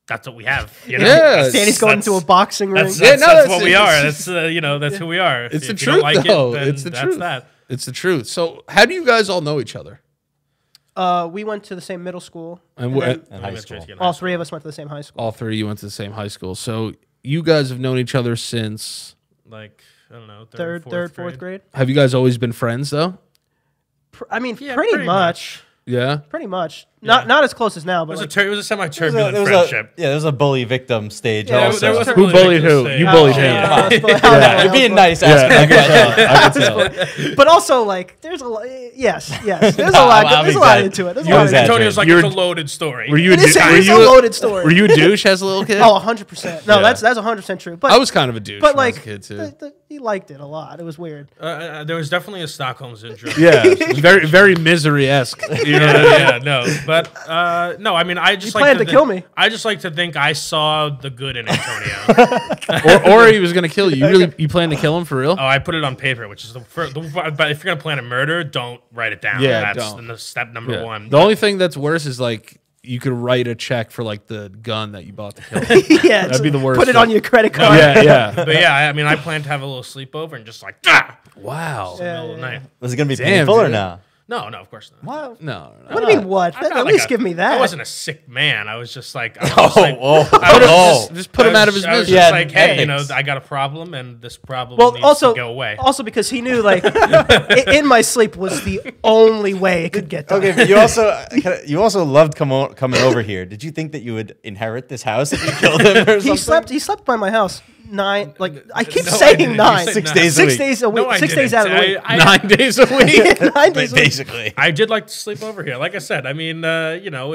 [SPEAKER 3] that's what we have. You know?
[SPEAKER 2] Yeah.
[SPEAKER 1] Danny's going to a boxing ring.
[SPEAKER 3] That's,
[SPEAKER 2] Yeah,
[SPEAKER 3] that's,
[SPEAKER 2] no,
[SPEAKER 3] that's
[SPEAKER 2] it's-
[SPEAKER 3] what we
[SPEAKER 2] it's-
[SPEAKER 3] are. That's that's who we are.
[SPEAKER 2] It's the
[SPEAKER 3] If you don't
[SPEAKER 2] truth,
[SPEAKER 3] like
[SPEAKER 2] though.
[SPEAKER 3] It, then
[SPEAKER 2] It's the
[SPEAKER 3] that's
[SPEAKER 2] truth.
[SPEAKER 3] that.
[SPEAKER 2] It's the truth. So, how do you guys all know each other?
[SPEAKER 1] We went to the same middle school.
[SPEAKER 2] And
[SPEAKER 1] and then
[SPEAKER 4] In
[SPEAKER 3] I'm
[SPEAKER 4] high
[SPEAKER 3] with
[SPEAKER 4] school.
[SPEAKER 3] JT in
[SPEAKER 1] all
[SPEAKER 3] high
[SPEAKER 1] three of us went to the same high school.
[SPEAKER 2] all three of you went to the same high school. So, you guys have known each other since.
[SPEAKER 3] like I don't know,
[SPEAKER 1] Third, fourth grade.
[SPEAKER 2] Have you guys always been friends though?
[SPEAKER 1] I mean,
[SPEAKER 3] Yeah,
[SPEAKER 1] pretty
[SPEAKER 3] pretty
[SPEAKER 1] much.
[SPEAKER 2] Yeah.
[SPEAKER 1] Pretty much. Not as close as now, but like,
[SPEAKER 3] It was a semi-turbulent
[SPEAKER 4] There was
[SPEAKER 3] friendship.
[SPEAKER 4] there was a bully victim stage.
[SPEAKER 1] Yeah,
[SPEAKER 4] also.
[SPEAKER 3] there was a
[SPEAKER 2] Who
[SPEAKER 3] really
[SPEAKER 2] bullied
[SPEAKER 3] big
[SPEAKER 2] who?
[SPEAKER 3] mistake.
[SPEAKER 2] You bullied him.
[SPEAKER 1] yeah.
[SPEAKER 4] You're being nice.
[SPEAKER 2] Yeah,
[SPEAKER 4] Asking
[SPEAKER 2] I
[SPEAKER 4] that
[SPEAKER 2] can
[SPEAKER 4] question.
[SPEAKER 2] tell.
[SPEAKER 1] But also, like, there's a lot. Yes. There's a lot.
[SPEAKER 4] I'm
[SPEAKER 1] There's a lot
[SPEAKER 4] exaggerating.
[SPEAKER 1] into it. There's a
[SPEAKER 4] You're
[SPEAKER 1] lot into it.
[SPEAKER 4] exaggerating.
[SPEAKER 3] Antonio's like,
[SPEAKER 2] You're-
[SPEAKER 3] it's a loaded story.
[SPEAKER 2] Were you?
[SPEAKER 1] It is
[SPEAKER 2] were
[SPEAKER 1] a
[SPEAKER 2] you
[SPEAKER 1] loaded story.
[SPEAKER 2] Were you a douche as a little kid?
[SPEAKER 1] Oh, 100%. No,
[SPEAKER 2] Yeah.
[SPEAKER 1] that's 100% true. But
[SPEAKER 2] I was kind of a douche.
[SPEAKER 1] but
[SPEAKER 2] when I was
[SPEAKER 1] like,
[SPEAKER 2] a kid too.
[SPEAKER 1] he liked it a lot. It was weird.
[SPEAKER 3] There was definitely a Stockholm syndrome.
[SPEAKER 2] Yeah, very very misery esque. You know what I mean?
[SPEAKER 3] yeah, no, but no. I mean, I just
[SPEAKER 1] You
[SPEAKER 3] like
[SPEAKER 1] planned to kill me.
[SPEAKER 3] I just like to think I saw the good in Antonio.
[SPEAKER 2] Or he was gonna kill you. You plan to kill him for real?
[SPEAKER 3] Oh, I put it on paper, which is but if you're gonna plan a murder, don't write it down.
[SPEAKER 2] Yeah,
[SPEAKER 3] That's
[SPEAKER 2] don't.
[SPEAKER 3] the step number
[SPEAKER 2] Yeah.
[SPEAKER 3] one.
[SPEAKER 2] The only thing that's worse is like you could write a check for like the gun that you bought to kill him.
[SPEAKER 1] Yeah,
[SPEAKER 2] That'd be the worst
[SPEAKER 1] Put it
[SPEAKER 2] thing.
[SPEAKER 1] on your credit card.
[SPEAKER 2] Yeah, yeah.
[SPEAKER 3] But yeah, I mean, I plan to have a little sleepover and just like
[SPEAKER 2] Wow.
[SPEAKER 3] middle of the night.
[SPEAKER 4] Was it gonna be
[SPEAKER 2] Damn,
[SPEAKER 4] painful or
[SPEAKER 2] dude.
[SPEAKER 4] no?
[SPEAKER 3] No, of course not.
[SPEAKER 4] What?
[SPEAKER 2] No.
[SPEAKER 1] What do you mean? What?
[SPEAKER 3] I'm
[SPEAKER 1] At
[SPEAKER 3] not
[SPEAKER 1] least
[SPEAKER 3] like
[SPEAKER 1] give me that.
[SPEAKER 3] I wasn't a sick man. I was just like, I was
[SPEAKER 4] Oh,
[SPEAKER 3] just like,
[SPEAKER 4] oh,
[SPEAKER 3] I was
[SPEAKER 4] oh.
[SPEAKER 2] Just put him out of his
[SPEAKER 3] I was
[SPEAKER 2] misery.
[SPEAKER 3] just
[SPEAKER 4] Yeah,
[SPEAKER 3] like, hey, you know,
[SPEAKER 4] thanks.
[SPEAKER 3] I got a problem, and this problem
[SPEAKER 1] Well,
[SPEAKER 3] needs
[SPEAKER 1] also,
[SPEAKER 3] to go away.
[SPEAKER 1] also because he knew like in my sleep was the only way it could get done.
[SPEAKER 4] Okay, but you also loved coming over here. Did you think that you would inherit this house if you killed him or something?
[SPEAKER 1] He slept by my house 9. Like I keep
[SPEAKER 3] No, I
[SPEAKER 1] saying
[SPEAKER 3] didn't. You
[SPEAKER 1] 9.
[SPEAKER 3] said
[SPEAKER 4] 6
[SPEAKER 3] nine.
[SPEAKER 4] days a
[SPEAKER 1] 6
[SPEAKER 4] week.
[SPEAKER 1] days a week.
[SPEAKER 3] No, I
[SPEAKER 1] 6 days out of the week.
[SPEAKER 3] I,
[SPEAKER 2] 9 days a week.
[SPEAKER 1] 9 days a week.
[SPEAKER 4] Basically.
[SPEAKER 3] I did like to sleep over here. Like I said, I mean, you know,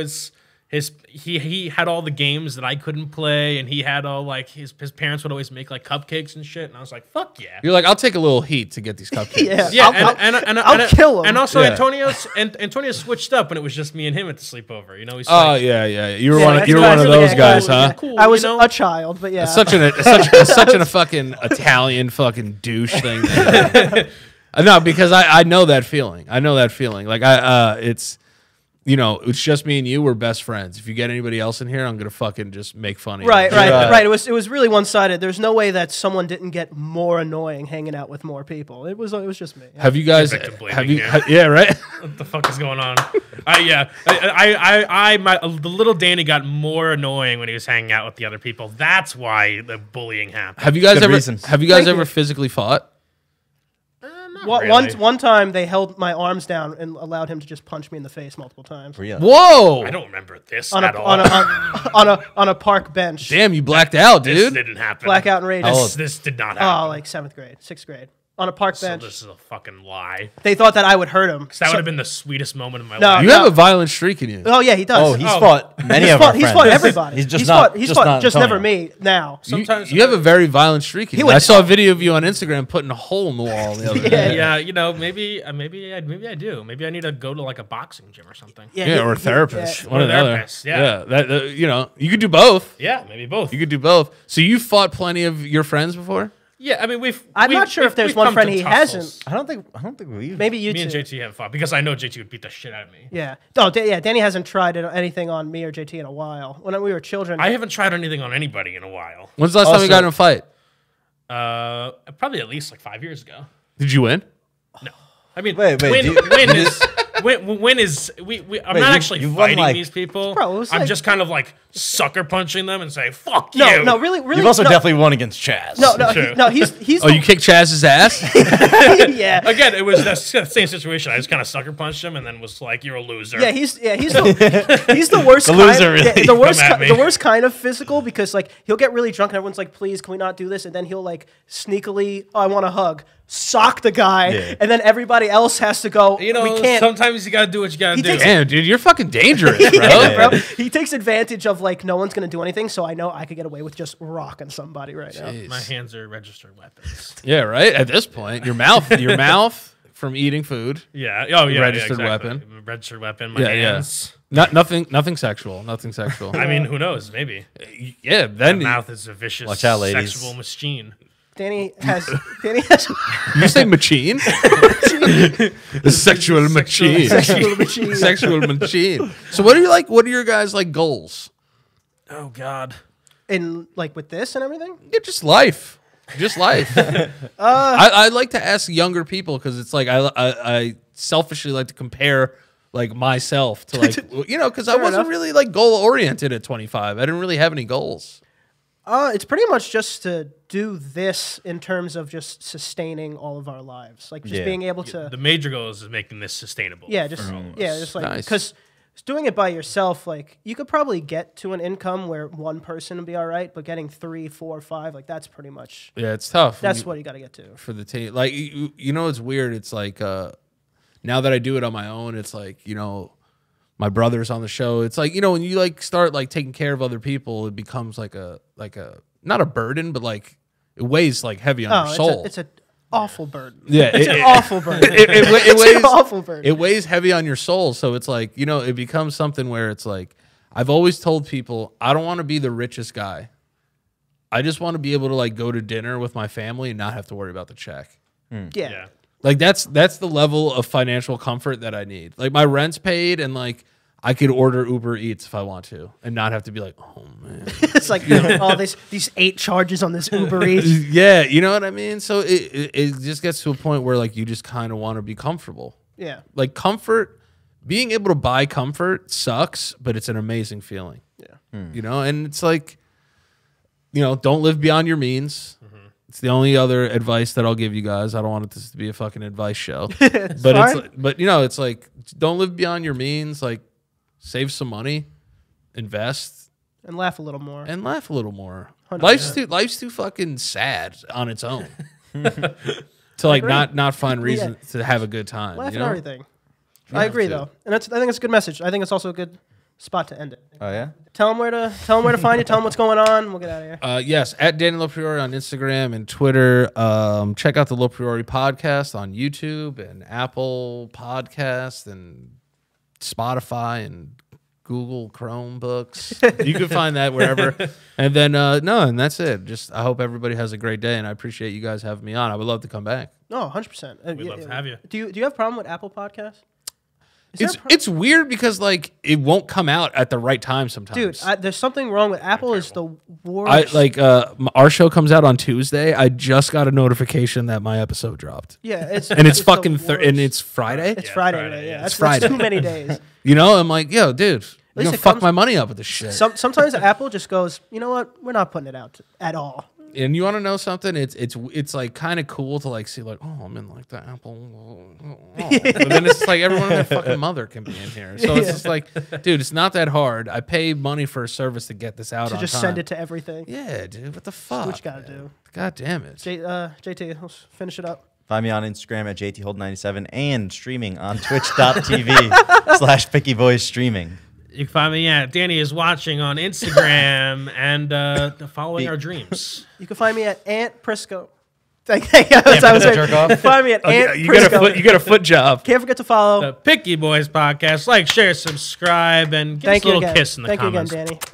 [SPEAKER 3] he had all the games that I couldn't play, and he had all like his parents would always make like cupcakes and shit, and I was like, fuck yeah.
[SPEAKER 2] You're like, I'll take a little heat to get these cupcakes.
[SPEAKER 1] Yeah.
[SPEAKER 3] Yeah,
[SPEAKER 1] I'll kill him.
[SPEAKER 3] And also,
[SPEAKER 2] Yeah.
[SPEAKER 3] Antonio switched up when it was just me and him at the sleepover. You know, he's
[SPEAKER 2] Oh
[SPEAKER 3] like,
[SPEAKER 2] yeah, yeah. You were
[SPEAKER 1] Yeah,
[SPEAKER 2] one.
[SPEAKER 1] that's
[SPEAKER 2] You were one of
[SPEAKER 1] classic.
[SPEAKER 2] those
[SPEAKER 1] Yeah,
[SPEAKER 2] guys,
[SPEAKER 1] yeah,
[SPEAKER 2] huh?
[SPEAKER 3] cool,
[SPEAKER 1] I was
[SPEAKER 3] you know?
[SPEAKER 1] a child, but yeah.
[SPEAKER 2] Such a fucking Italian fucking douche thing. No, because I know that feeling. I know that feeling. Like it's, you know, it's just me and you. We're best friends. If you get anybody else in here, I'm gonna fucking just make fun of you.
[SPEAKER 1] Right.
[SPEAKER 4] Yeah.
[SPEAKER 1] It was really one sided. There's no way that someone didn't get more annoying hanging out with more people. It was just me.
[SPEAKER 2] Have you guys?
[SPEAKER 3] victim blaming
[SPEAKER 2] Have you?
[SPEAKER 3] here.
[SPEAKER 2] Yeah, right.
[SPEAKER 3] what the fuck is going on? The little Danny got more annoying when he was hanging out with the other people. That's why the bullying happened.
[SPEAKER 2] Have you guys
[SPEAKER 4] Good
[SPEAKER 2] ever?
[SPEAKER 4] reasons.
[SPEAKER 2] Have you guys
[SPEAKER 1] Thank
[SPEAKER 2] ever
[SPEAKER 1] you.
[SPEAKER 2] physically fought?
[SPEAKER 1] One time they held my arms down and allowed him to just punch me in the face multiple times
[SPEAKER 4] Really?
[SPEAKER 2] Whoa!
[SPEAKER 3] I don't remember this
[SPEAKER 1] on
[SPEAKER 3] at
[SPEAKER 1] a
[SPEAKER 3] all.
[SPEAKER 1] on a park bench.
[SPEAKER 2] Damn, you blacked out,
[SPEAKER 3] This
[SPEAKER 2] dude.
[SPEAKER 3] didn't happen.
[SPEAKER 1] Blackout and rage.
[SPEAKER 4] How old?
[SPEAKER 3] This did not
[SPEAKER 1] Oh,
[SPEAKER 3] happen.
[SPEAKER 1] like 7th grade, 6th grade. On a park
[SPEAKER 3] so
[SPEAKER 1] bench.
[SPEAKER 3] this is a fucking lie.
[SPEAKER 1] They thought that I would hurt him.
[SPEAKER 3] That would have been the sweetest moment of my
[SPEAKER 1] No.
[SPEAKER 3] life.
[SPEAKER 2] You have a violent streak in you.
[SPEAKER 1] Oh yeah, he does.
[SPEAKER 4] Oh, he's
[SPEAKER 3] Oh.
[SPEAKER 4] fought many
[SPEAKER 1] He's
[SPEAKER 4] of
[SPEAKER 1] fought,
[SPEAKER 4] our
[SPEAKER 1] he's
[SPEAKER 4] friends.
[SPEAKER 1] fought everybody.
[SPEAKER 4] He's just
[SPEAKER 1] he's
[SPEAKER 4] not.
[SPEAKER 1] fought, he's
[SPEAKER 4] just
[SPEAKER 1] fought
[SPEAKER 4] not
[SPEAKER 1] just
[SPEAKER 4] Antonio.
[SPEAKER 1] never me now.
[SPEAKER 3] Sometimes
[SPEAKER 2] you have a very violent streak in you.
[SPEAKER 1] would-
[SPEAKER 2] I saw a video of you on Instagram putting a hole in the wall the other day.
[SPEAKER 3] Yeah, you know, maybe I do. Maybe I need to go to like a boxing gym or something.
[SPEAKER 2] Yeah, or a therapist.
[SPEAKER 1] yeah.
[SPEAKER 2] One or the other.
[SPEAKER 3] Therapist, yeah.
[SPEAKER 2] That you know, you could do both.
[SPEAKER 3] Yeah, maybe both.
[SPEAKER 2] You could do both. So you fought plenty of your friends before?
[SPEAKER 3] Yeah, I mean
[SPEAKER 1] I'm not sure if there's one
[SPEAKER 3] come
[SPEAKER 1] friend
[SPEAKER 3] to
[SPEAKER 1] he
[SPEAKER 3] tussles.
[SPEAKER 1] hasn't.
[SPEAKER 4] I don't think we've.
[SPEAKER 1] Maybe you
[SPEAKER 3] Me
[SPEAKER 1] two.
[SPEAKER 3] and JT have fought because I know JT would beat the shit out of me.
[SPEAKER 1] Yeah. Oh, yeah. Danny hasn't tried anything on me or JT in a while. When we were children.
[SPEAKER 3] I haven't tried anything on anybody in a while.
[SPEAKER 2] When's the last time you
[SPEAKER 4] Also-
[SPEAKER 2] got in a fight?
[SPEAKER 3] Probably at least like 5 years ago.
[SPEAKER 2] Did you win?
[SPEAKER 3] I mean,
[SPEAKER 4] Wait,
[SPEAKER 3] win,
[SPEAKER 4] do you-
[SPEAKER 3] win is win is we. I'm
[SPEAKER 4] Wait,
[SPEAKER 3] not
[SPEAKER 4] you-
[SPEAKER 3] actually
[SPEAKER 4] you've won,
[SPEAKER 3] fighting
[SPEAKER 4] like-
[SPEAKER 3] these people.
[SPEAKER 1] Bro, it was
[SPEAKER 3] I'm
[SPEAKER 1] like-
[SPEAKER 3] just kind of like sucker punching them and say "fuck
[SPEAKER 1] no,
[SPEAKER 3] you."
[SPEAKER 1] no, really.
[SPEAKER 4] You've also
[SPEAKER 1] no,
[SPEAKER 4] definitely won against Chaz.
[SPEAKER 1] No,
[SPEAKER 3] True.
[SPEAKER 1] no, he's.
[SPEAKER 2] Oh, you kicked Chaz's ass?
[SPEAKER 1] yeah.
[SPEAKER 3] Again, it was the same situation. I just kind of sucker punched him and then was like, "You're a loser."
[SPEAKER 1] Yeah, he's the worst.
[SPEAKER 4] The
[SPEAKER 1] kind,
[SPEAKER 4] loser, really.
[SPEAKER 1] yeah, the worst,
[SPEAKER 3] Come at me.
[SPEAKER 1] the worst kind of physical because like he'll get really drunk and everyone's like, "Please, can we not do this?" And then he'll like sneakily, "Oh, I want a hug," sock the guy,
[SPEAKER 4] Yeah.
[SPEAKER 1] and then everybody else has to go.
[SPEAKER 3] you know,
[SPEAKER 1] we can't.
[SPEAKER 3] sometimes you gotta do what you gotta
[SPEAKER 1] He
[SPEAKER 3] do.
[SPEAKER 1] takes-
[SPEAKER 2] Damn, dude, you're fucking dangerous, bro.
[SPEAKER 1] Yeah, bro. He takes advantage of like no one's gonna do anything, so I know I could get away with just rocking somebody right now.
[SPEAKER 2] Jeez.
[SPEAKER 3] My hands are registered weapons.
[SPEAKER 2] Yeah, right. At this point, your mouth from eating food.
[SPEAKER 3] Yeah. Oh, yeah.
[SPEAKER 2] Registered
[SPEAKER 3] yeah, exactly.
[SPEAKER 2] weapon.
[SPEAKER 3] Registered weapon. My
[SPEAKER 2] Yeah, yeah.
[SPEAKER 3] hands.
[SPEAKER 2] Nothing sexual. Nothing sexual.
[SPEAKER 3] I mean, who knows? Maybe.
[SPEAKER 2] Yeah, then
[SPEAKER 3] My mouth is a vicious,
[SPEAKER 4] Watch out, ladies.
[SPEAKER 3] sexual machine.
[SPEAKER 1] Danny has
[SPEAKER 2] you say machine. The sexual machine.
[SPEAKER 1] sexual machine.
[SPEAKER 2] Sexual machine. So what are you like? What are your guys like goals?
[SPEAKER 3] Oh God.
[SPEAKER 1] in like with this and everything?
[SPEAKER 2] Yeah, just life. Just life. I like to ask younger people because it's like I selfishly like to compare like myself to like because I wasn't
[SPEAKER 1] enough.
[SPEAKER 2] really like goal oriented at 25. I didn't really have any goals.
[SPEAKER 1] It's pretty much just to do this in terms of just sustaining all of our lives, like just
[SPEAKER 4] Yeah.
[SPEAKER 1] being able to.
[SPEAKER 3] The major goal is making this sustainable.
[SPEAKER 1] Yeah, just
[SPEAKER 3] for all of
[SPEAKER 1] yeah,
[SPEAKER 3] us.
[SPEAKER 1] just like
[SPEAKER 2] Nice.
[SPEAKER 1] because doing it by yourself, like you could probably get to an income where one person would be all right, but getting 3, 4, 5, like that's pretty much
[SPEAKER 2] Yeah, it's tough. when
[SPEAKER 1] that's
[SPEAKER 2] you-
[SPEAKER 1] what you got to get to.
[SPEAKER 2] for the team. Like it's weird. It's like now that I do it on my own, it's like my brother's on the show. It's like when you like start like taking care of other people, it becomes like a not a burden, but like it weighs like heavy on your soul.
[SPEAKER 1] It's an awful burden.
[SPEAKER 2] Yeah,
[SPEAKER 1] It's an awful burden.
[SPEAKER 2] it
[SPEAKER 1] It's
[SPEAKER 2] weighs
[SPEAKER 1] an awful burden.
[SPEAKER 2] it weighs heavy on your soul. So it's like it becomes something where it's like I've always told people I don't want to be the richest guy. I just want to be able to like go to dinner with my family and not have to worry about the check.
[SPEAKER 1] yeah.
[SPEAKER 3] Yeah.
[SPEAKER 2] Like that's the level of financial comfort that I need. Like my rent's paid and like I could order Uber Eats if I want to and not have to be like, oh man.
[SPEAKER 1] It's like all these 8 charges on this Uber Eats.
[SPEAKER 2] Yeah, you know what I mean? So it just gets to a point where like you just kind of want to be comfortable.
[SPEAKER 1] Yeah.
[SPEAKER 2] Like comfort, being able to buy comfort sucks, but it's an amazing feeling.
[SPEAKER 1] Yeah.
[SPEAKER 2] And it's like, don't live beyond your means. It's the only other advice that I'll give you guys. I don't want this to be a fucking advice show,
[SPEAKER 1] fine.
[SPEAKER 2] it's like don't live beyond your means. Like save some money, invest,
[SPEAKER 1] And laugh a little more.
[SPEAKER 2] and laugh a little more.
[SPEAKER 1] 100%.
[SPEAKER 2] Life's too fucking sad on its own to like not find reason to have a good time.
[SPEAKER 1] Laugh
[SPEAKER 2] you
[SPEAKER 1] at
[SPEAKER 2] know?
[SPEAKER 1] everything. I agree, though, and I think it's a good message. I think it's also a good spot to end it.
[SPEAKER 4] Oh yeah.
[SPEAKER 1] Tell them where to find you. Tell them what's going on. We'll get out of here.
[SPEAKER 2] Yes, at Danny Lopriori on Instagram and Twitter. Check out the Lopriori podcast on YouTube and Apple Podcast and Spotify and Google Chromebooks. You can find that wherever. And then and that's it. Just I hope everybody has a great day, and I appreciate you guys having me on. I would love to come back.
[SPEAKER 1] No, 100%.
[SPEAKER 3] We'd love to have you.
[SPEAKER 1] Do you have a problem with Apple Podcasts? Is there a
[SPEAKER 2] It's weird because like it won't come out at the right time sometimes.
[SPEAKER 1] Dude, there's something wrong with Apple. Is the worst.
[SPEAKER 2] Our show comes out on Tuesday. I just got a notification that my episode dropped.
[SPEAKER 1] yeah, it's
[SPEAKER 2] And it's
[SPEAKER 1] the
[SPEAKER 2] fucking
[SPEAKER 1] worst.
[SPEAKER 2] and it's Friday.
[SPEAKER 1] It's
[SPEAKER 3] Yeah,
[SPEAKER 1] Friday.
[SPEAKER 3] Friday,
[SPEAKER 1] today,
[SPEAKER 3] yeah.
[SPEAKER 1] yeah,
[SPEAKER 3] It's
[SPEAKER 1] that's
[SPEAKER 2] Friday.
[SPEAKER 1] too many days.
[SPEAKER 2] I'm like, yo, dude, you're
[SPEAKER 1] least
[SPEAKER 2] gonna
[SPEAKER 1] it
[SPEAKER 2] fuck
[SPEAKER 1] comes-
[SPEAKER 2] my money up with this shit.
[SPEAKER 1] Sometimes Apple just goes, you know what? We're not putting it out at all.
[SPEAKER 2] And you want to know something? It's like kind of cool to like see like, oh, I'm in like the Apple, but then it's like everyone and their fucking mother can be in here. So it's just like, dude, it's not that hard. I pay money for a service to get this out
[SPEAKER 1] To
[SPEAKER 2] on
[SPEAKER 1] just
[SPEAKER 2] time.
[SPEAKER 1] send it to everything.
[SPEAKER 2] Yeah, dude, what the fuck?
[SPEAKER 1] What you gotta
[SPEAKER 2] man?
[SPEAKER 1] do.
[SPEAKER 2] God damn it.
[SPEAKER 1] JT, let's finish it up.
[SPEAKER 4] Find me on Instagram at JTHold97 and streaming on twitch.tv/PickyBoysStreaming.
[SPEAKER 3] You can find me at Danny is watching on Instagram and following our dreams.
[SPEAKER 1] You can find me at Ant Prisco. Thank you. That's what I was saying.
[SPEAKER 4] jerk off?
[SPEAKER 1] You can find me at Ant
[SPEAKER 2] You
[SPEAKER 1] Prisco.
[SPEAKER 2] got a foot job.
[SPEAKER 1] Can't forget to follow.
[SPEAKER 3] The Picky Boys podcast. Like, share, subscribe, and give us
[SPEAKER 1] Thank
[SPEAKER 3] a
[SPEAKER 1] you
[SPEAKER 3] little
[SPEAKER 1] again.
[SPEAKER 3] kiss in the
[SPEAKER 1] Thank
[SPEAKER 3] comments.
[SPEAKER 1] you again, Danny.